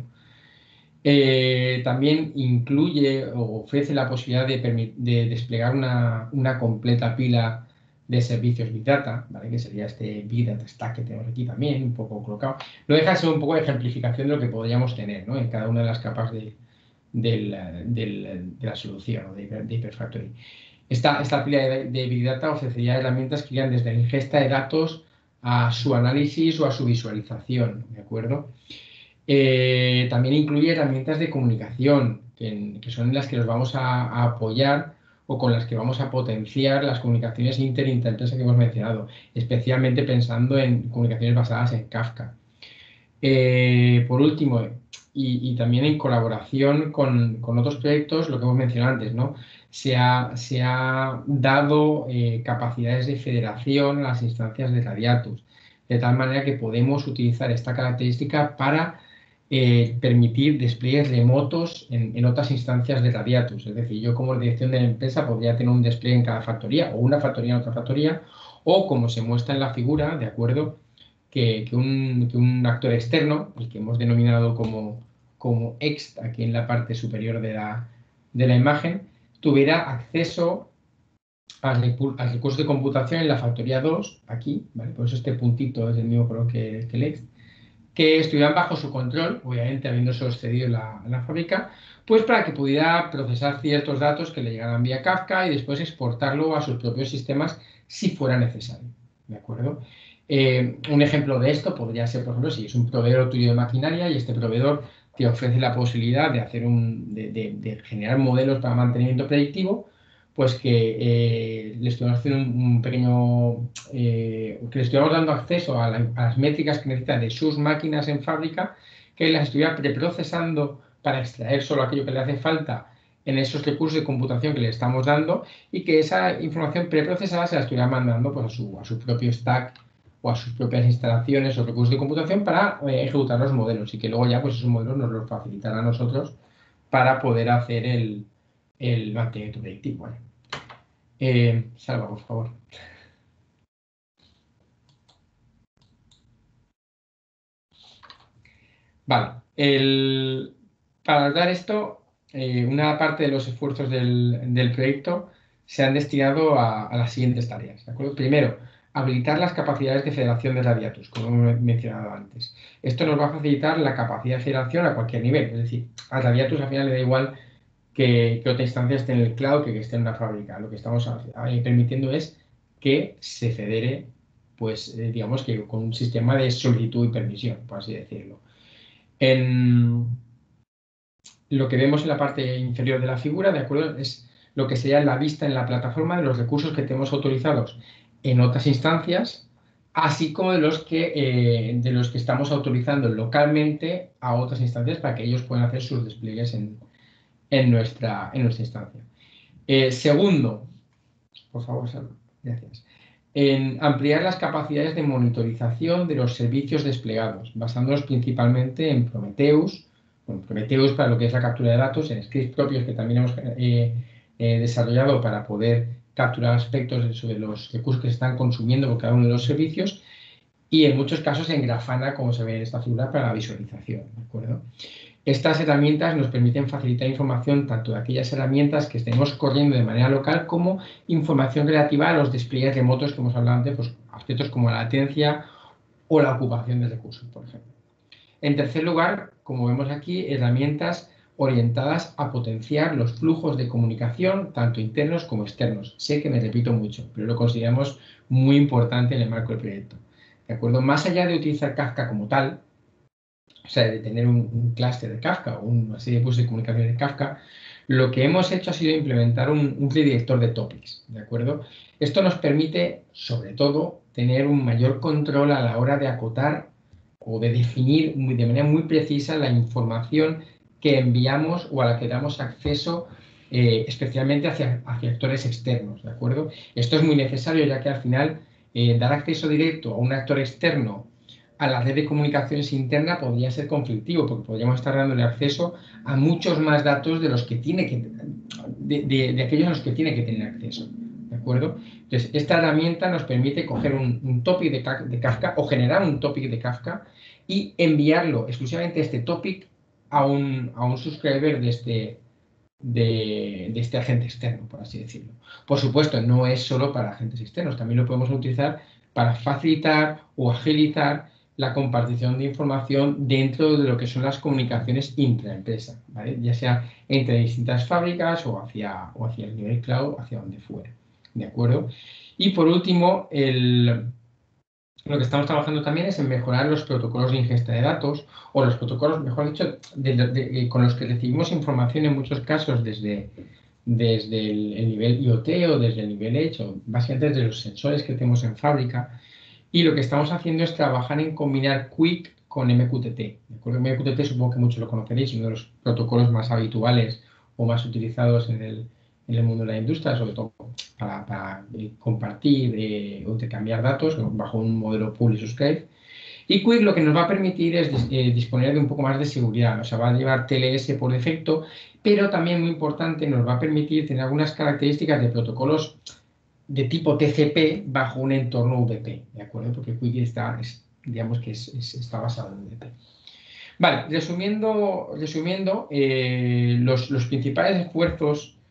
También incluye o ofrece la posibilidad de desplegar una completa pila de servicios Big Data, ¿vale? Que sería este Big Data Stack que tenemos aquí también, un poco colocado. Lo deja ser un poco de ejemplificación de lo que podríamos tener, ¿no? En cada una de las capas de la solución, ¿no? de Hyperfactory. Esta pila de Big Data ofrecería herramientas que irían desde la ingesta de datos a su análisis o a su visualización, ¿de acuerdo? También incluye herramientas de comunicación, que son las que nos vamos a apoyar o con las que vamos a potenciar las comunicaciones intraempresa que hemos mencionado, especialmente pensando en comunicaciones basadas en Kafka. Por último, y también en colaboración con otros proyectos, lo que hemos mencionado antes, ¿no? Se ha dado capacidades de federación a las instancias de Radiatus, de tal manera que podemos utilizar esta característica para permitir despliegues remotos en otras instancias de Radiatus. Es decir, yo como dirección de la empresa podría tener un despliegue en cada factoría o una factoría en otra factoría, o como se muestra en la figura, ¿de acuerdo? Que un actor externo, el que hemos denominado como ext aquí en la parte superior de la imagen, tuviera acceso al recurso de computación en la factoría 2, aquí, ¿vale? Por eso este puntito es el mismo color que el ex, que estuvieran bajo su control, obviamente habiéndose cedido en la fábrica, pues para que pudiera procesar ciertos datos que le llegaran vía Kafka y después exportarlo a sus propios sistemas si fuera necesario. ¿De acuerdo? Un ejemplo de esto podría ser, por ejemplo, si es un proveedor tuyo de maquinaria y este proveedor te ofrece la posibilidad de hacer de generar modelos para mantenimiento predictivo, pues que le estuvimos haciendo un pequeño, que le estuviéramos dando acceso a las métricas que necesita de sus máquinas en fábrica, que las estuviera preprocesando para extraer solo aquello que le hace falta en esos recursos de computación que le estamos dando y que esa información preprocesada se la estuviera mandando pues, a su propio stack o a sus propias instalaciones o recursos de computación para ejecutar los modelos y que luego ya pues esos modelos nos los facilitarán a nosotros para poder hacer el mantenimiento predictivo. ¿Vale? Salva, por favor. Vale. Para dar esto, una parte de los esfuerzos del proyecto se han destinado a las siguientes tareas. ¿De acuerdo? Primero, habilitar las capacidades de federación de Radiatus, como he mencionado antes. Esto nos va a facilitar la capacidad de federación a cualquier nivel. Es decir, a Radiatus al final le da igual que otra instancia esté en el cloud que esté en una fábrica. Lo que estamos permitiendo es que se federe, pues, digamos que con un sistema de solicitud y permisión, por así decirlo. En lo que vemos en la parte inferior de la figura, ¿de acuerdo? Es lo que sería la vista en la plataforma de los recursos que tenemos autorizados en otras instancias, así como de los que estamos autorizando localmente a otras instancias para que ellos puedan hacer sus despliegues en nuestra instancia. Segundo, por favor, gracias. En ampliar las capacidades de monitorización de los servicios desplegados, basándonos principalmente en Prometheus, Prometheus para lo que es la captura de datos, en scripts propios que también hemos desarrollado para poder capturar aspectos sobre los recursos que se están consumiendo por cada uno de los servicios, y en muchos casos en Grafana, como se ve en esta figura, para la visualización. ¿De acuerdo? Estas herramientas nos permiten facilitar información tanto de aquellas herramientas que estemos corriendo de manera local como información relativa a los despliegues remotos que hemos hablado antes, pues, aspectos como la latencia o la ocupación de recursos, por ejemplo. En tercer lugar, como vemos aquí, herramientas orientadas a potenciar los flujos de comunicación, tanto internos como externos. Sé que me repito mucho, pero lo consideramos muy importante en el marco del proyecto. ¿De acuerdo? Más allá de utilizar Kafka como tal, o sea, de tener un clúster de Kafka o una serie de buses de comunicación de Kafka, lo que hemos hecho ha sido implementar un redirector de topics, ¿de acuerdo? Esto nos permite, sobre todo, tener un mayor control a la hora de acotar o de definir de manera muy precisa la información que enviamos o a la que damos acceso especialmente hacia actores externos, ¿de acuerdo? Esto es muy necesario ya que al final dar acceso directo a un actor externo a la red de comunicaciones interna podría ser conflictivo, porque podríamos estar dándole acceso a muchos más datos de los que tiene que, de aquellos a los que tiene que tener acceso. ¿De acuerdo? Entonces, esta herramienta nos permite coger un topic de Kafka o generar un topic de Kafka y enviarlo exclusivamente este topic a un subscriber de este agente externo, por así decirlo. Por supuesto, no es solo para agentes externos, también lo podemos utilizar para facilitar o agilizar la compartición de información dentro de lo que son las comunicaciones intraempresa, ¿vale? Ya sea entre distintas fábricas o hacia el nivel cloud, hacia donde fuere, ¿de acuerdo? Y por último, lo que estamos trabajando también es en mejorar los protocolos de ingesta de datos o los protocolos, mejor dicho, con los que recibimos información en muchos casos desde el nivel IoT o desde el nivel Edge o básicamente desde los sensores que tenemos en fábrica. Y lo que estamos haciendo es trabajar en combinar QUIC con MQTT. ¿De acuerdo? MQTT supongo que muchos lo conoceréis, uno de los protocolos más habituales o más utilizados en el mundo de la industria, sobre todo para compartir o intercambiar datos bajo un modelo publish subscribe. Y QUIC lo que nos va a permitir es disponer de un poco más de seguridad, o sea, va a llevar TLS por defecto, pero también muy importante nos va a permitir tener algunas características de protocolos de tipo TCP bajo un entorno UDP, ¿de acuerdo? Porque QUIC digamos que está basado en UDP. Vale, resumiendo los principales esfuerzos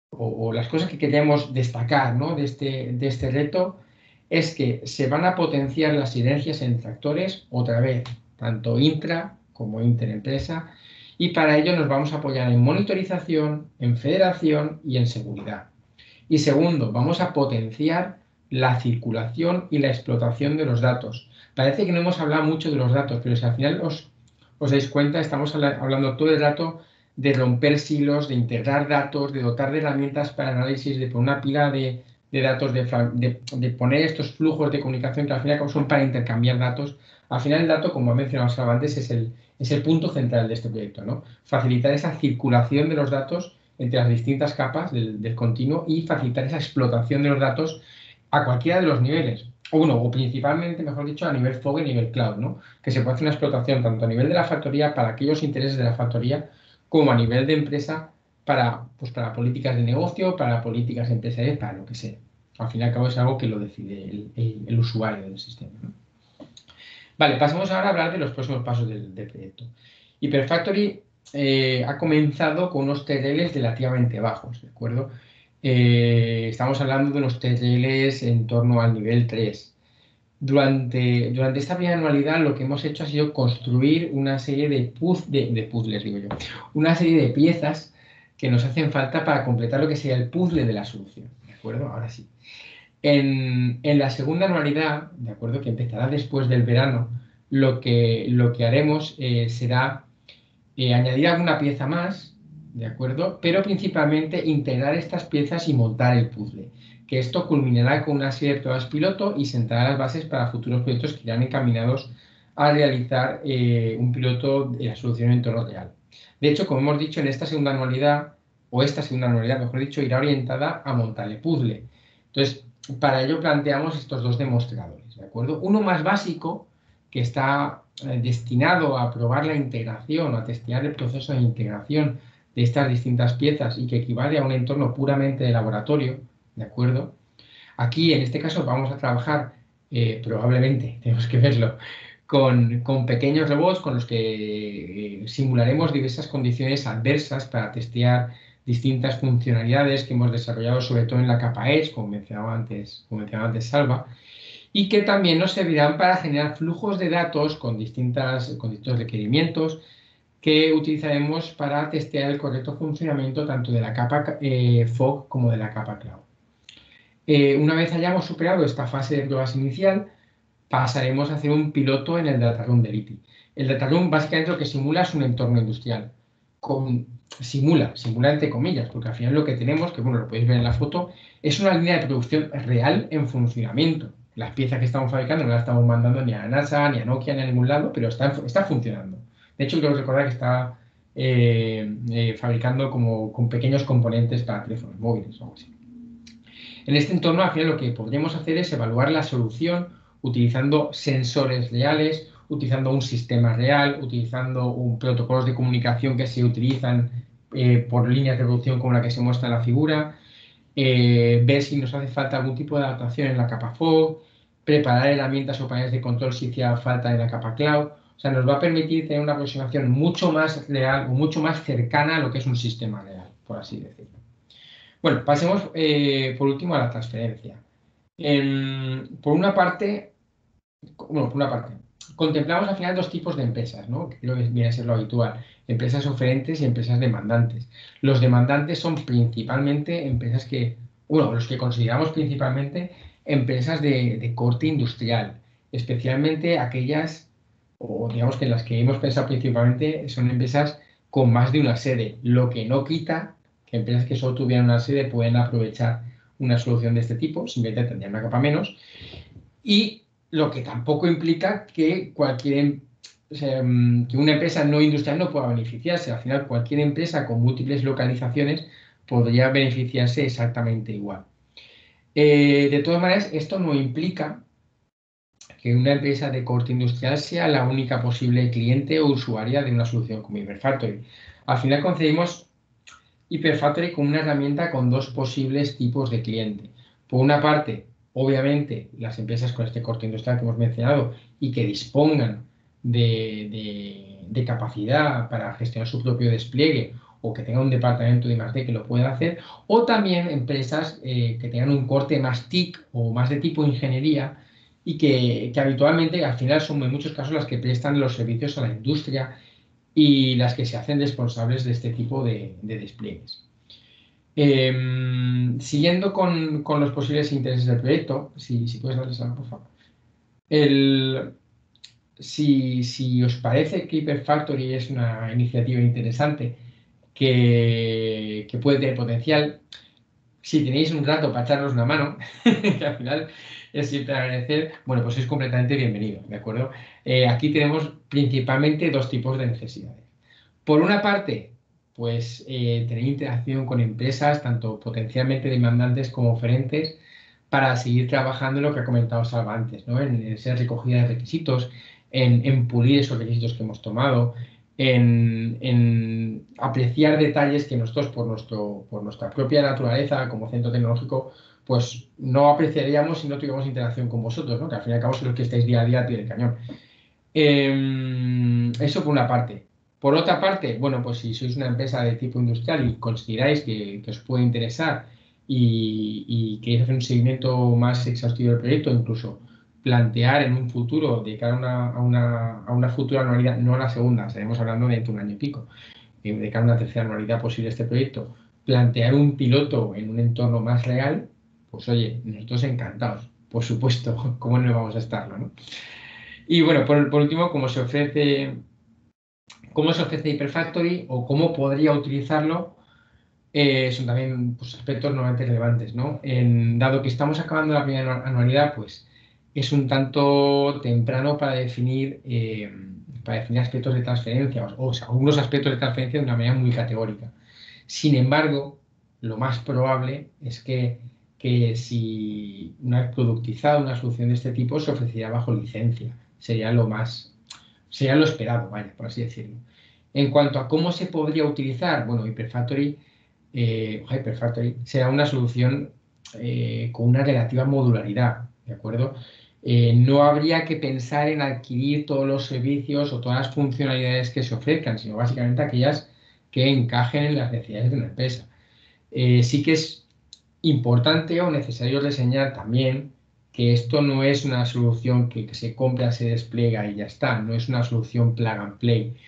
o las cosas que queremos destacar, ¿no?, de este reto es que se van a potenciar las sinergias entre actores, otra vez, tanto intra como interempresa, y para ello nos vamos a apoyar en monitorización, en federación y en seguridad. Y segundo, vamos a potenciar la circulación y la explotación de los datos. Parece que no hemos hablado mucho de los datos, pero si al final os dais cuenta, estamos hablando todo el rato de romper silos, de integrar datos, de dotar de herramientas para análisis, de poner una pila de datos, de poner estos flujos de comunicación que al final son para intercambiar datos. Al final el dato, como ha mencionado Salva antes, es el punto central de este proyecto, ¿no? Facilitar esa circulación de los datos entre las distintas capas del continuo y facilitar esa explotación de los datos a cualquiera de los niveles. O principalmente, mejor dicho, a nivel FOG y nivel cloud, ¿no? Que se puede hacer una explotación tanto a nivel de la factoría para aquellos intereses de la factoría como a nivel de empresa para políticas de negocio, para políticas empresariales, para lo que sea. Al fin y al cabo es algo que lo decide el usuario del sistema, ¿no? Vale, pasemos ahora a hablar de los próximos pasos del proyecto. HyperFactory ha comenzado con unos TRLs relativamente bajos, ¿de acuerdo? Estamos hablando de unos TRLs en torno al nivel 3. Durante esta primera anualidad lo que hemos hecho ha sido construir una serie de puzzles, digo yo, una serie de piezas que nos hacen falta para completar lo que sería el puzzle de la solución, ¿de acuerdo? Ahora sí. En la segunda anualidad, ¿de acuerdo?, que empezará después del verano, lo que haremos será añadir alguna pieza más, ¿de acuerdo? Pero principalmente integrar estas piezas y montar el puzzle. Que esto culminará con una serie de pruebas piloto y sentará las bases para futuros proyectos que irán encaminados a realizar un piloto de la solución en entorno real. De hecho, como hemos dicho, en esta segunda anualidad, mejor dicho, irá orientada a montar el puzzle. Entonces, para ello planteamos estos dos demostradores, ¿de acuerdo? Uno más básico, que está destinado a probar la integración, a testear el proceso de integración de estas distintas piezas y que equivale a un entorno puramente de laboratorio, ¿de acuerdo? Aquí, en este caso, vamos a trabajar, probablemente, tenemos que verlo, con pequeños robots con los que simularemos diversas condiciones adversas para testear distintas funcionalidades que hemos desarrollado, sobre todo en la capa Edge, como mencionaba antes Salva, y que también nos servirán para generar flujos de datos con distintos requerimientos que utilizaremos para testear el correcto funcionamiento tanto de la capa FOG como de la capa Cloud. Una vez hayamos superado esta fase de pruebas inicial, pasaremos a hacer un piloto en el Data Room de LIPI. El Data Room básicamente lo que simula es un entorno industrial. Simula entre comillas, porque al final lo que tenemos, que bueno, lo podéis ver en la foto, es una línea de producción real en funcionamiento. Las piezas que estamos fabricando no las estamos mandando ni a la NASA, ni a Nokia, ni a ningún lado, pero está funcionando. De hecho, creo recordar que está fabricando con pequeños componentes para teléfonos móviles o algo así. En este entorno, al final, lo que podríamos hacer es evaluar la solución utilizando sensores reales, utilizando un sistema real, utilizando protocolos de comunicación que se utilizan por líneas de producción como la que se muestra en la figura, ver si nos hace falta algún tipo de adaptación en la capa FOG, preparar herramientas o paneles de control si hiciera falta en la capa Cloud. O sea, nos va a permitir tener una aproximación mucho más real o mucho más cercana a lo que es un sistema real, por así decirlo. Bueno, pasemos por último a la transferencia. Por una parte, contemplamos al final dos tipos de empresas, ¿no? Que creo que viene a ser lo habitual: empresas oferentes y empresas demandantes. Los demandantes son principalmente empresas los que consideramos principalmente empresas de corte industrial, especialmente aquellas, o digamos que las que hemos pensado principalmente son empresas con más de una sede, lo que no quita que empresas que solo tuvieran una sede pueden aprovechar una solución de este tipo, simplemente tendrían una capa menos, y lo que tampoco implica que que una empresa no industrial no pueda beneficiarse. Al final, cualquier empresa con múltiples localizaciones podría beneficiarse exactamente igual. De todas maneras, esto no implica que una empresa de corte industrial sea la única posible cliente o usuaria de una solución como HyperFactory. Al final concebimos HyperFactory como una herramienta con dos posibles tipos de cliente. Por una parte, obviamente, las empresas con este corte industrial que hemos mencionado y que dispongan de capacidad para gestionar su propio despliegue o que tengan un departamento de I+D que lo pueda hacer, o también empresas que tengan un corte más TIC o más de tipo ingeniería y que habitualmente al final son en muchos casos las que prestan los servicios a la industria y las que se hacen responsables de este tipo de despliegues. Siguiendo con los posibles intereses del proyecto, si puedes darles algo, por favor. Si os parece que Hyperfactory es una iniciativa interesante que puede tener potencial, si tenéis un rato para echarnos una mano, que al final es siempre agradecer, bueno, pues es completamente bienvenido, ¿de acuerdo? Aquí tenemos principalmente dos tipos de necesidades. Por una parte, pues tener interacción con empresas, tanto potencialmente demandantes como oferentes, para seguir trabajando en lo que ha comentado Salva antes, ¿no? En esa recogida de requisitos, en pulir esos requisitos que hemos tomado, en apreciar detalles que nosotros, por nuestra propia naturaleza como centro tecnológico, pues no apreciaríamos si no tuviéramos interacción con vosotros, ¿no? Que al fin y al cabo sois los que estáis día a día al pie del cañón. Eso por una parte. Por otra parte, bueno, pues si sois una empresa de tipo industrial y consideráis que os puede interesar y queréis hacer un seguimiento más exhaustivo del proyecto, incluso plantear en un futuro, de cara a una futura anualidad, no a la segunda, estaremos hablando de un año y pico, de cara a una tercera anualidad posible de este proyecto, plantear un piloto en un entorno más real, pues oye, nosotros encantados, por supuesto, ¿cómo no vamos a estarlo, no? Y bueno, por último, cómo se ofrece Hyperfactory o cómo podría utilizarlo, son también pues, aspectos normalmente relevantes, ¿no? Dado que estamos acabando la primera anualidad, pues es un tanto temprano para definir aspectos de transferencia, o sea, algunos aspectos de transferencia de una manera muy categórica. Sin embargo, lo más probable es que si una vez productizada una solución de este tipo se ofrecería bajo licencia. Sería lo esperado, vaya, por así decirlo. En cuanto a cómo se podría utilizar, bueno, Hyperfactory será una solución con una relativa modularidad, ¿de acuerdo? No habría que pensar en adquirir todos los servicios o todas las funcionalidades que se ofrezcan, sino básicamente aquellas que encajen en las necesidades de una empresa. Sí que es importante o necesario reseñar también que esto no es una solución que se compra, se despliega y ya está, no es una solución plug and play.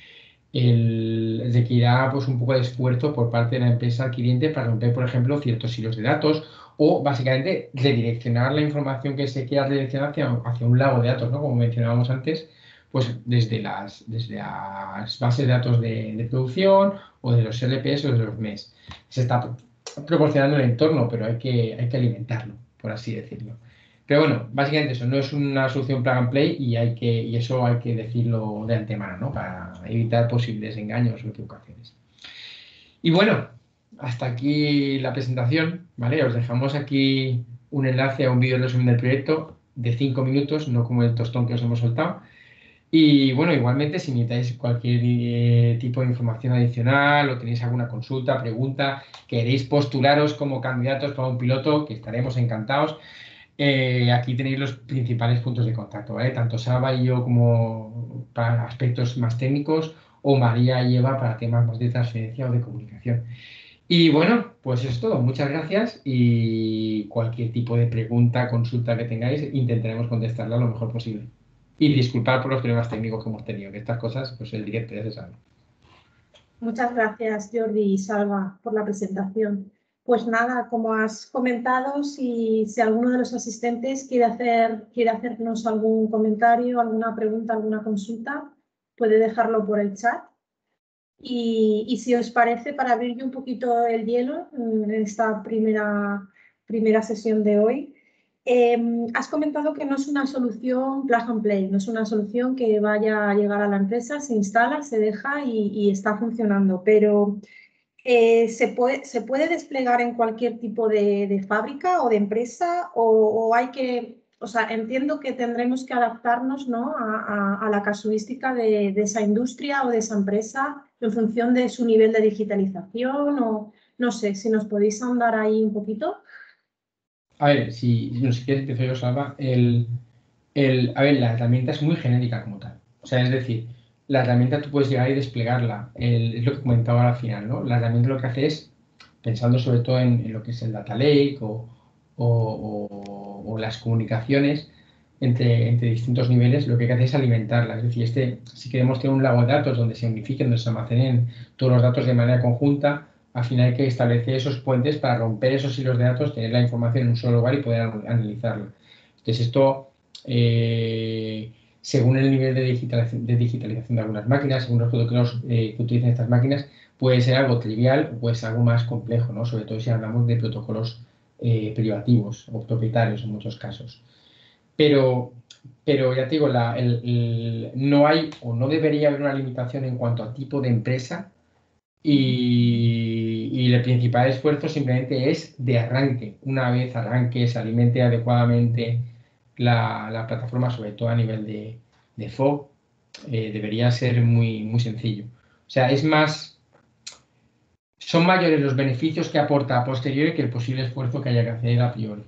Requerirá pues, un poco de esfuerzo por parte de la empresa adquiriente para romper, por ejemplo, ciertos hilos de datos o básicamente redireccionar la información que se quiera redireccionar hacia un lago de datos, ¿no? Como mencionábamos antes, pues desde las bases de datos de producción o de los LPS o de los MES. Se está proporcionando el entorno, pero hay que alimentarlo, por así decirlo. Pero bueno, básicamente eso, no es una solución plug and play y eso hay que decirlo de antemano, ¿no? Para evitar posibles engaños o equivocaciones. Y bueno, hasta aquí la presentación, ¿vale? Os dejamos aquí un enlace a un vídeo resumen del proyecto de 5 minutos, no como el tostón que os hemos soltado. Y bueno, igualmente, si necesitáis cualquier tipo de información adicional o tenéis alguna consulta, pregunta, queréis postularos como candidatos para un piloto, que estaremos encantados, aquí tenéis los principales puntos de contacto, ¿vale? Tanto Salva y yo como para aspectos más técnicos, o María y Eva para temas más de transferencia o de comunicación. Y bueno, pues es todo. Muchas gracias y cualquier tipo de pregunta, consulta que tengáis, intentaremos contestarla lo mejor posible. Y disculpad por los problemas técnicos que hemos tenido, que estas cosas, pues el directo ya se sabe. Muchas gracias, Jordi y Salva, por la presentación. Pues nada, como has comentado, si alguno de los asistentes quiere hacernos algún comentario, alguna pregunta, alguna consulta, puede dejarlo por el chat. Y si os parece, para abrir un poquito el hielo en esta primera sesión de hoy, has comentado que no es una solución plug and play, no es una solución que vaya a llegar a la empresa, se instala, se deja y está funcionando, pero se puede desplegar en cualquier tipo de fábrica o de empresa o hay que, o sea, entiendo que tendremos que adaptarnos, ¿no? a la casuística de esa industria o de esa empresa en función de su nivel de digitalización o no sé, si nos podéis ahondar ahí un poquito. A ver, si quieres empiezo yo, Salva. A ver, la herramienta es muy genérica como tal. O sea, es decir, la herramienta tú puedes llegar y desplegarla. Es lo que comentaba al final, ¿no? La herramienta lo que hace es, pensando sobre todo en lo que es el data lake o las comunicaciones entre distintos niveles, lo que hace es alimentarla. Es decir, si queremos tener un lago de datos donde se unifiquen, donde se almacenen todos los datos de manera conjunta, al final hay que establecer esos puentes para romper esos hilos de datos, tener la información en un solo lugar y poder analizarla. Entonces, esto, según el nivel de digitalización de algunas máquinas, según los protocolos que utilizan estas máquinas, puede ser algo trivial o puede ser algo más complejo, ¿no? Sobre todo si hablamos de protocolos privativos o propietarios en muchos casos. Pero ya te digo, no hay o no debería haber una limitación en cuanto a tipo de empresa y el principal esfuerzo simplemente es de arranque. Una vez arranque, se alimente adecuadamente la plataforma, sobre todo a nivel de FOG, debería ser muy, muy sencillo. O sea, son mayores los beneficios que aporta a posteriori que el posible esfuerzo que haya que hacer a priori.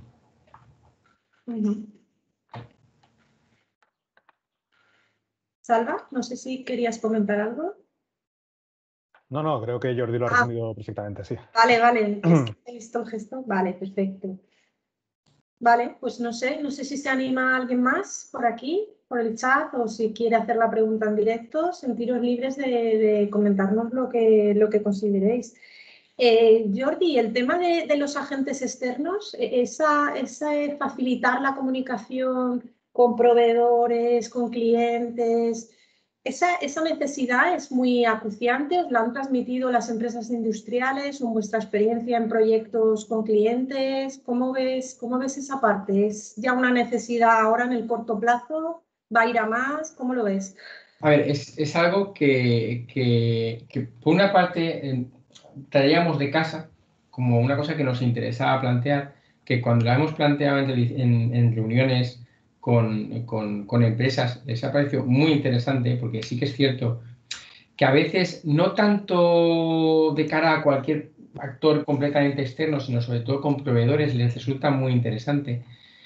Salva, no sé si querías comentar algo. No, creo que Jordi lo ha resumido perfectamente, sí. Vale, he visto el gesto. Vale, perfecto. Vale, pues no sé si se anima alguien más por aquí, por el chat, o si quiere hacer la pregunta en directo, sentiros libres de comentarnos lo que consideréis. Jordi, el tema de los agentes externos, esa facilitar la comunicación con proveedores, con clientes, esa necesidad es muy acuciante, ¿os la han transmitido las empresas industriales o vuestra experiencia en proyectos con clientes? ¿Cómo ves esa parte? ¿Es ya una necesidad ahora en el corto plazo? ¿Va a ir a más? ¿Cómo lo ves? A ver, es algo que por una parte traíamos de casa como una cosa que nos interesaba plantear, que cuando la hemos planteado en reuniones con empresas, les ha parecido muy interesante, porque sí que es cierto que a veces no tanto de cara a cualquier actor completamente externo, sino sobre todo con proveedores, les resulta muy interesante.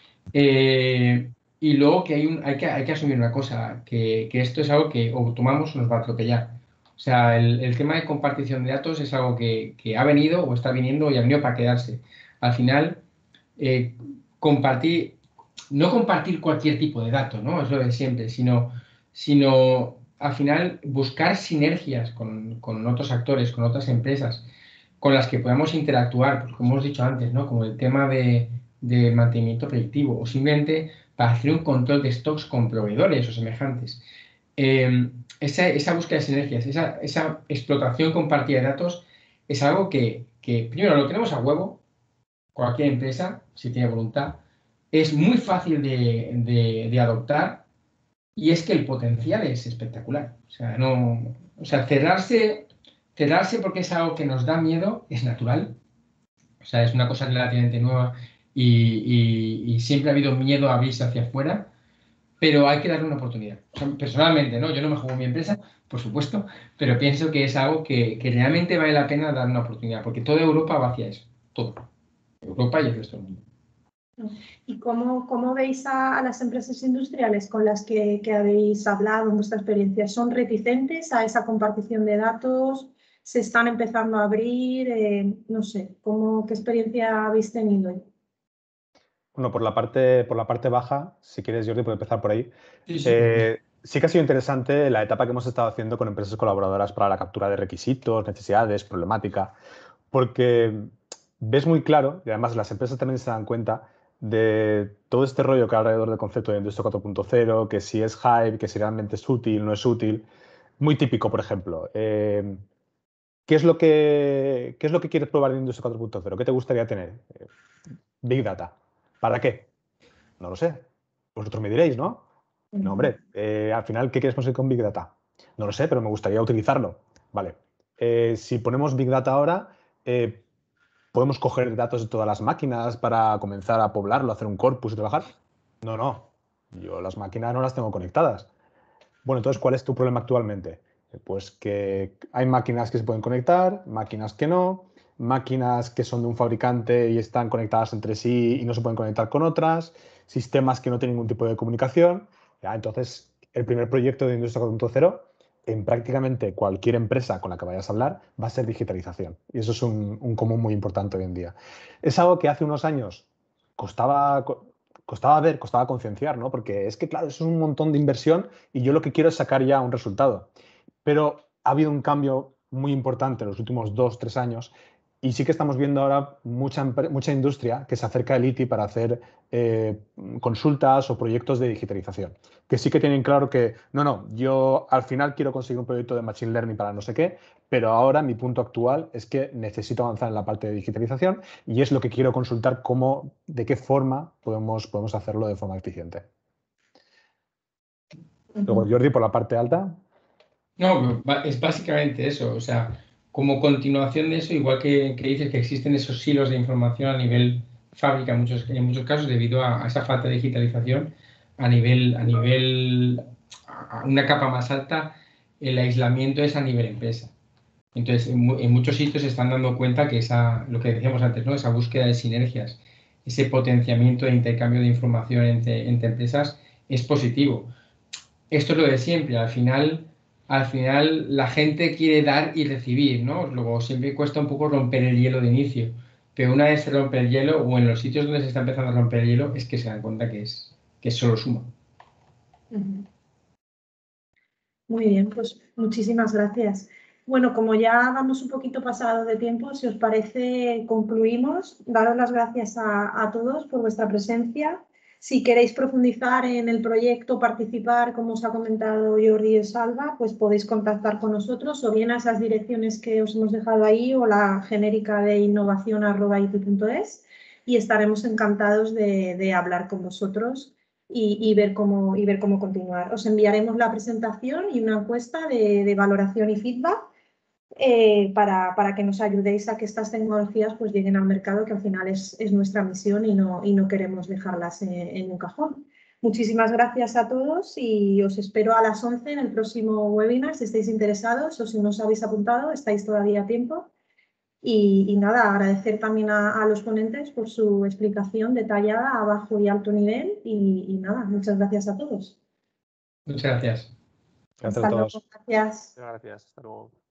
Y luego que hay que asumir una cosa, que esto es algo que o tomamos o nos va a atropellar. O sea, el tema de compartición de datos es algo que ha venido o está viniendo y ha venido para quedarse. Al final, no compartir cualquier tipo de dato, ¿no? Es lo de siempre, sino al final buscar sinergias con otros actores, con otras empresas, con las que podamos interactuar, pues como hemos dicho antes, ¿no? Como el tema de mantenimiento predictivo o simplemente para hacer un control de stocks con proveedores o semejantes. Esa búsqueda de sinergias, esa explotación compartida de datos es algo que primero lo tenemos a huevo, cualquier empresa, si tiene voluntad, es muy fácil de adoptar y es que el potencial es espectacular. O sea, cerrarse porque es algo que nos da miedo es natural. O sea, es una cosa relativamente nueva y siempre ha habido miedo a abrirse hacia afuera, pero hay que darle una oportunidad. O sea, personalmente, ¿no? Yo no me juego mi empresa, por supuesto, pero pienso que es algo que realmente vale la pena dar una oportunidad, porque toda Europa va hacia eso, todo. Europa y el resto del mundo. ¿Y cómo veis a las empresas industriales con las que habéis hablado en vuestra experiencia? ¿Son reticentes a esa compartición de datos? ¿Se están empezando a abrir? No sé, ¿qué experiencia habéis tenido? Bueno, por la parte baja, si quieres, Jordi, puedo empezar por ahí. Sí, sí. Sí que ha sido interesante la etapa que hemos estado haciendo con empresas colaboradoras para la captura de requisitos, necesidades, problemática, porque ves muy claro, y además las empresas también se dan cuenta de todo este rollo que hay alrededor del concepto de Industria 4.0, que si es hype, que si realmente es útil, no es útil. Muy típico, por ejemplo. ¿Qué es lo que quieres probar de Industria 4.0? ¿Qué te gustaría tener? Big Data. ¿Para qué? No lo sé. Vosotros me diréis, ¿no? No, hombre, al final, ¿qué quieres conseguir con Big Data? No lo sé, pero me gustaría utilizarlo. Vale. Si ponemos Big Data ahora, ¿podemos coger datos de todas las máquinas para comenzar a poblarlo, hacer un corpus y trabajar? No. Yo las máquinas no las tengo conectadas. Bueno, entonces, ¿cuál es tu problema actualmente? Pues que hay máquinas que se pueden conectar, máquinas que no, máquinas que son de un fabricante y están conectadas entre sí y no se pueden conectar con otras, sistemas que no tienen ningún tipo de comunicación. Ya, entonces, el primer proyecto de Industria 4.0 en prácticamente cualquier empresa con la que vayas a hablar va a ser digitalización. Y eso es un común muy importante hoy en día. Es algo que hace unos años costaba ver, costaba concienciar, ¿no? Porque es que, claro, eso es un montón de inversión y yo lo que quiero es sacar ya un resultado. Pero ha habido un cambio muy importante en los últimos 2, 3 años y sí que estamos viendo ahora mucha industria que se acerca al ITI para hacer consultas o proyectos de digitalización. Que sí que tienen claro que, no, yo al final quiero conseguir un proyecto de Machine Learning para no sé qué, pero ahora mi punto actual es que necesito avanzar en la parte de digitalización y es lo que quiero consultar de qué forma podemos hacerlo de forma eficiente. Luego, Jordi, por la parte alta. No, es básicamente eso. O sea, como continuación de eso, igual que dices que existen esos silos de información a nivel fábrica en muchos casos debido a esa falta de digitalización, a una capa más alta, el aislamiento es a nivel empresa. Entonces, en muchos sitios se están dando cuenta que lo que decíamos antes, ¿no? Esa búsqueda de sinergias, ese potenciamiento de intercambio de información entre empresas es positivo. Esto es lo de siempre, al final la gente quiere dar y recibir, ¿no? Luego siempre cuesta un poco romper el hielo de inicio, pero una vez se rompe el hielo o en los sitios donde se está empezando a romper el hielo es que se dan cuenta que es solo suma. Muy bien, pues muchísimas gracias. Bueno, como ya vamos un poquito pasado de tiempo, si os parece, concluimos. Daros las gracias a todos por vuestra presencia. Si queréis profundizar en el proyecto, participar, como os ha comentado Jordi y Salva, pues podéis contactar con nosotros o bien a esas direcciones que os hemos dejado ahí o la genérica de innovación@itu.es y estaremos encantados de hablar con vosotros y ver cómo continuar. Os enviaremos la presentación y una encuesta de valoración y feedback para que nos ayudéis a que estas tecnologías pues, lleguen al mercado, que al final es nuestra misión y no queremos dejarlas en un cajón. Muchísimas gracias a todos y os espero a las 11 en el próximo webinar si estáis interesados o si no os habéis apuntado, estáis todavía a tiempo. Y nada, agradecer también a los ponentes por su explicación detallada a bajo y alto nivel y nada, muchas gracias a todos. Muchas gracias. Gracias a Hasta luego, todos. gracias. Gracias. Hasta luego.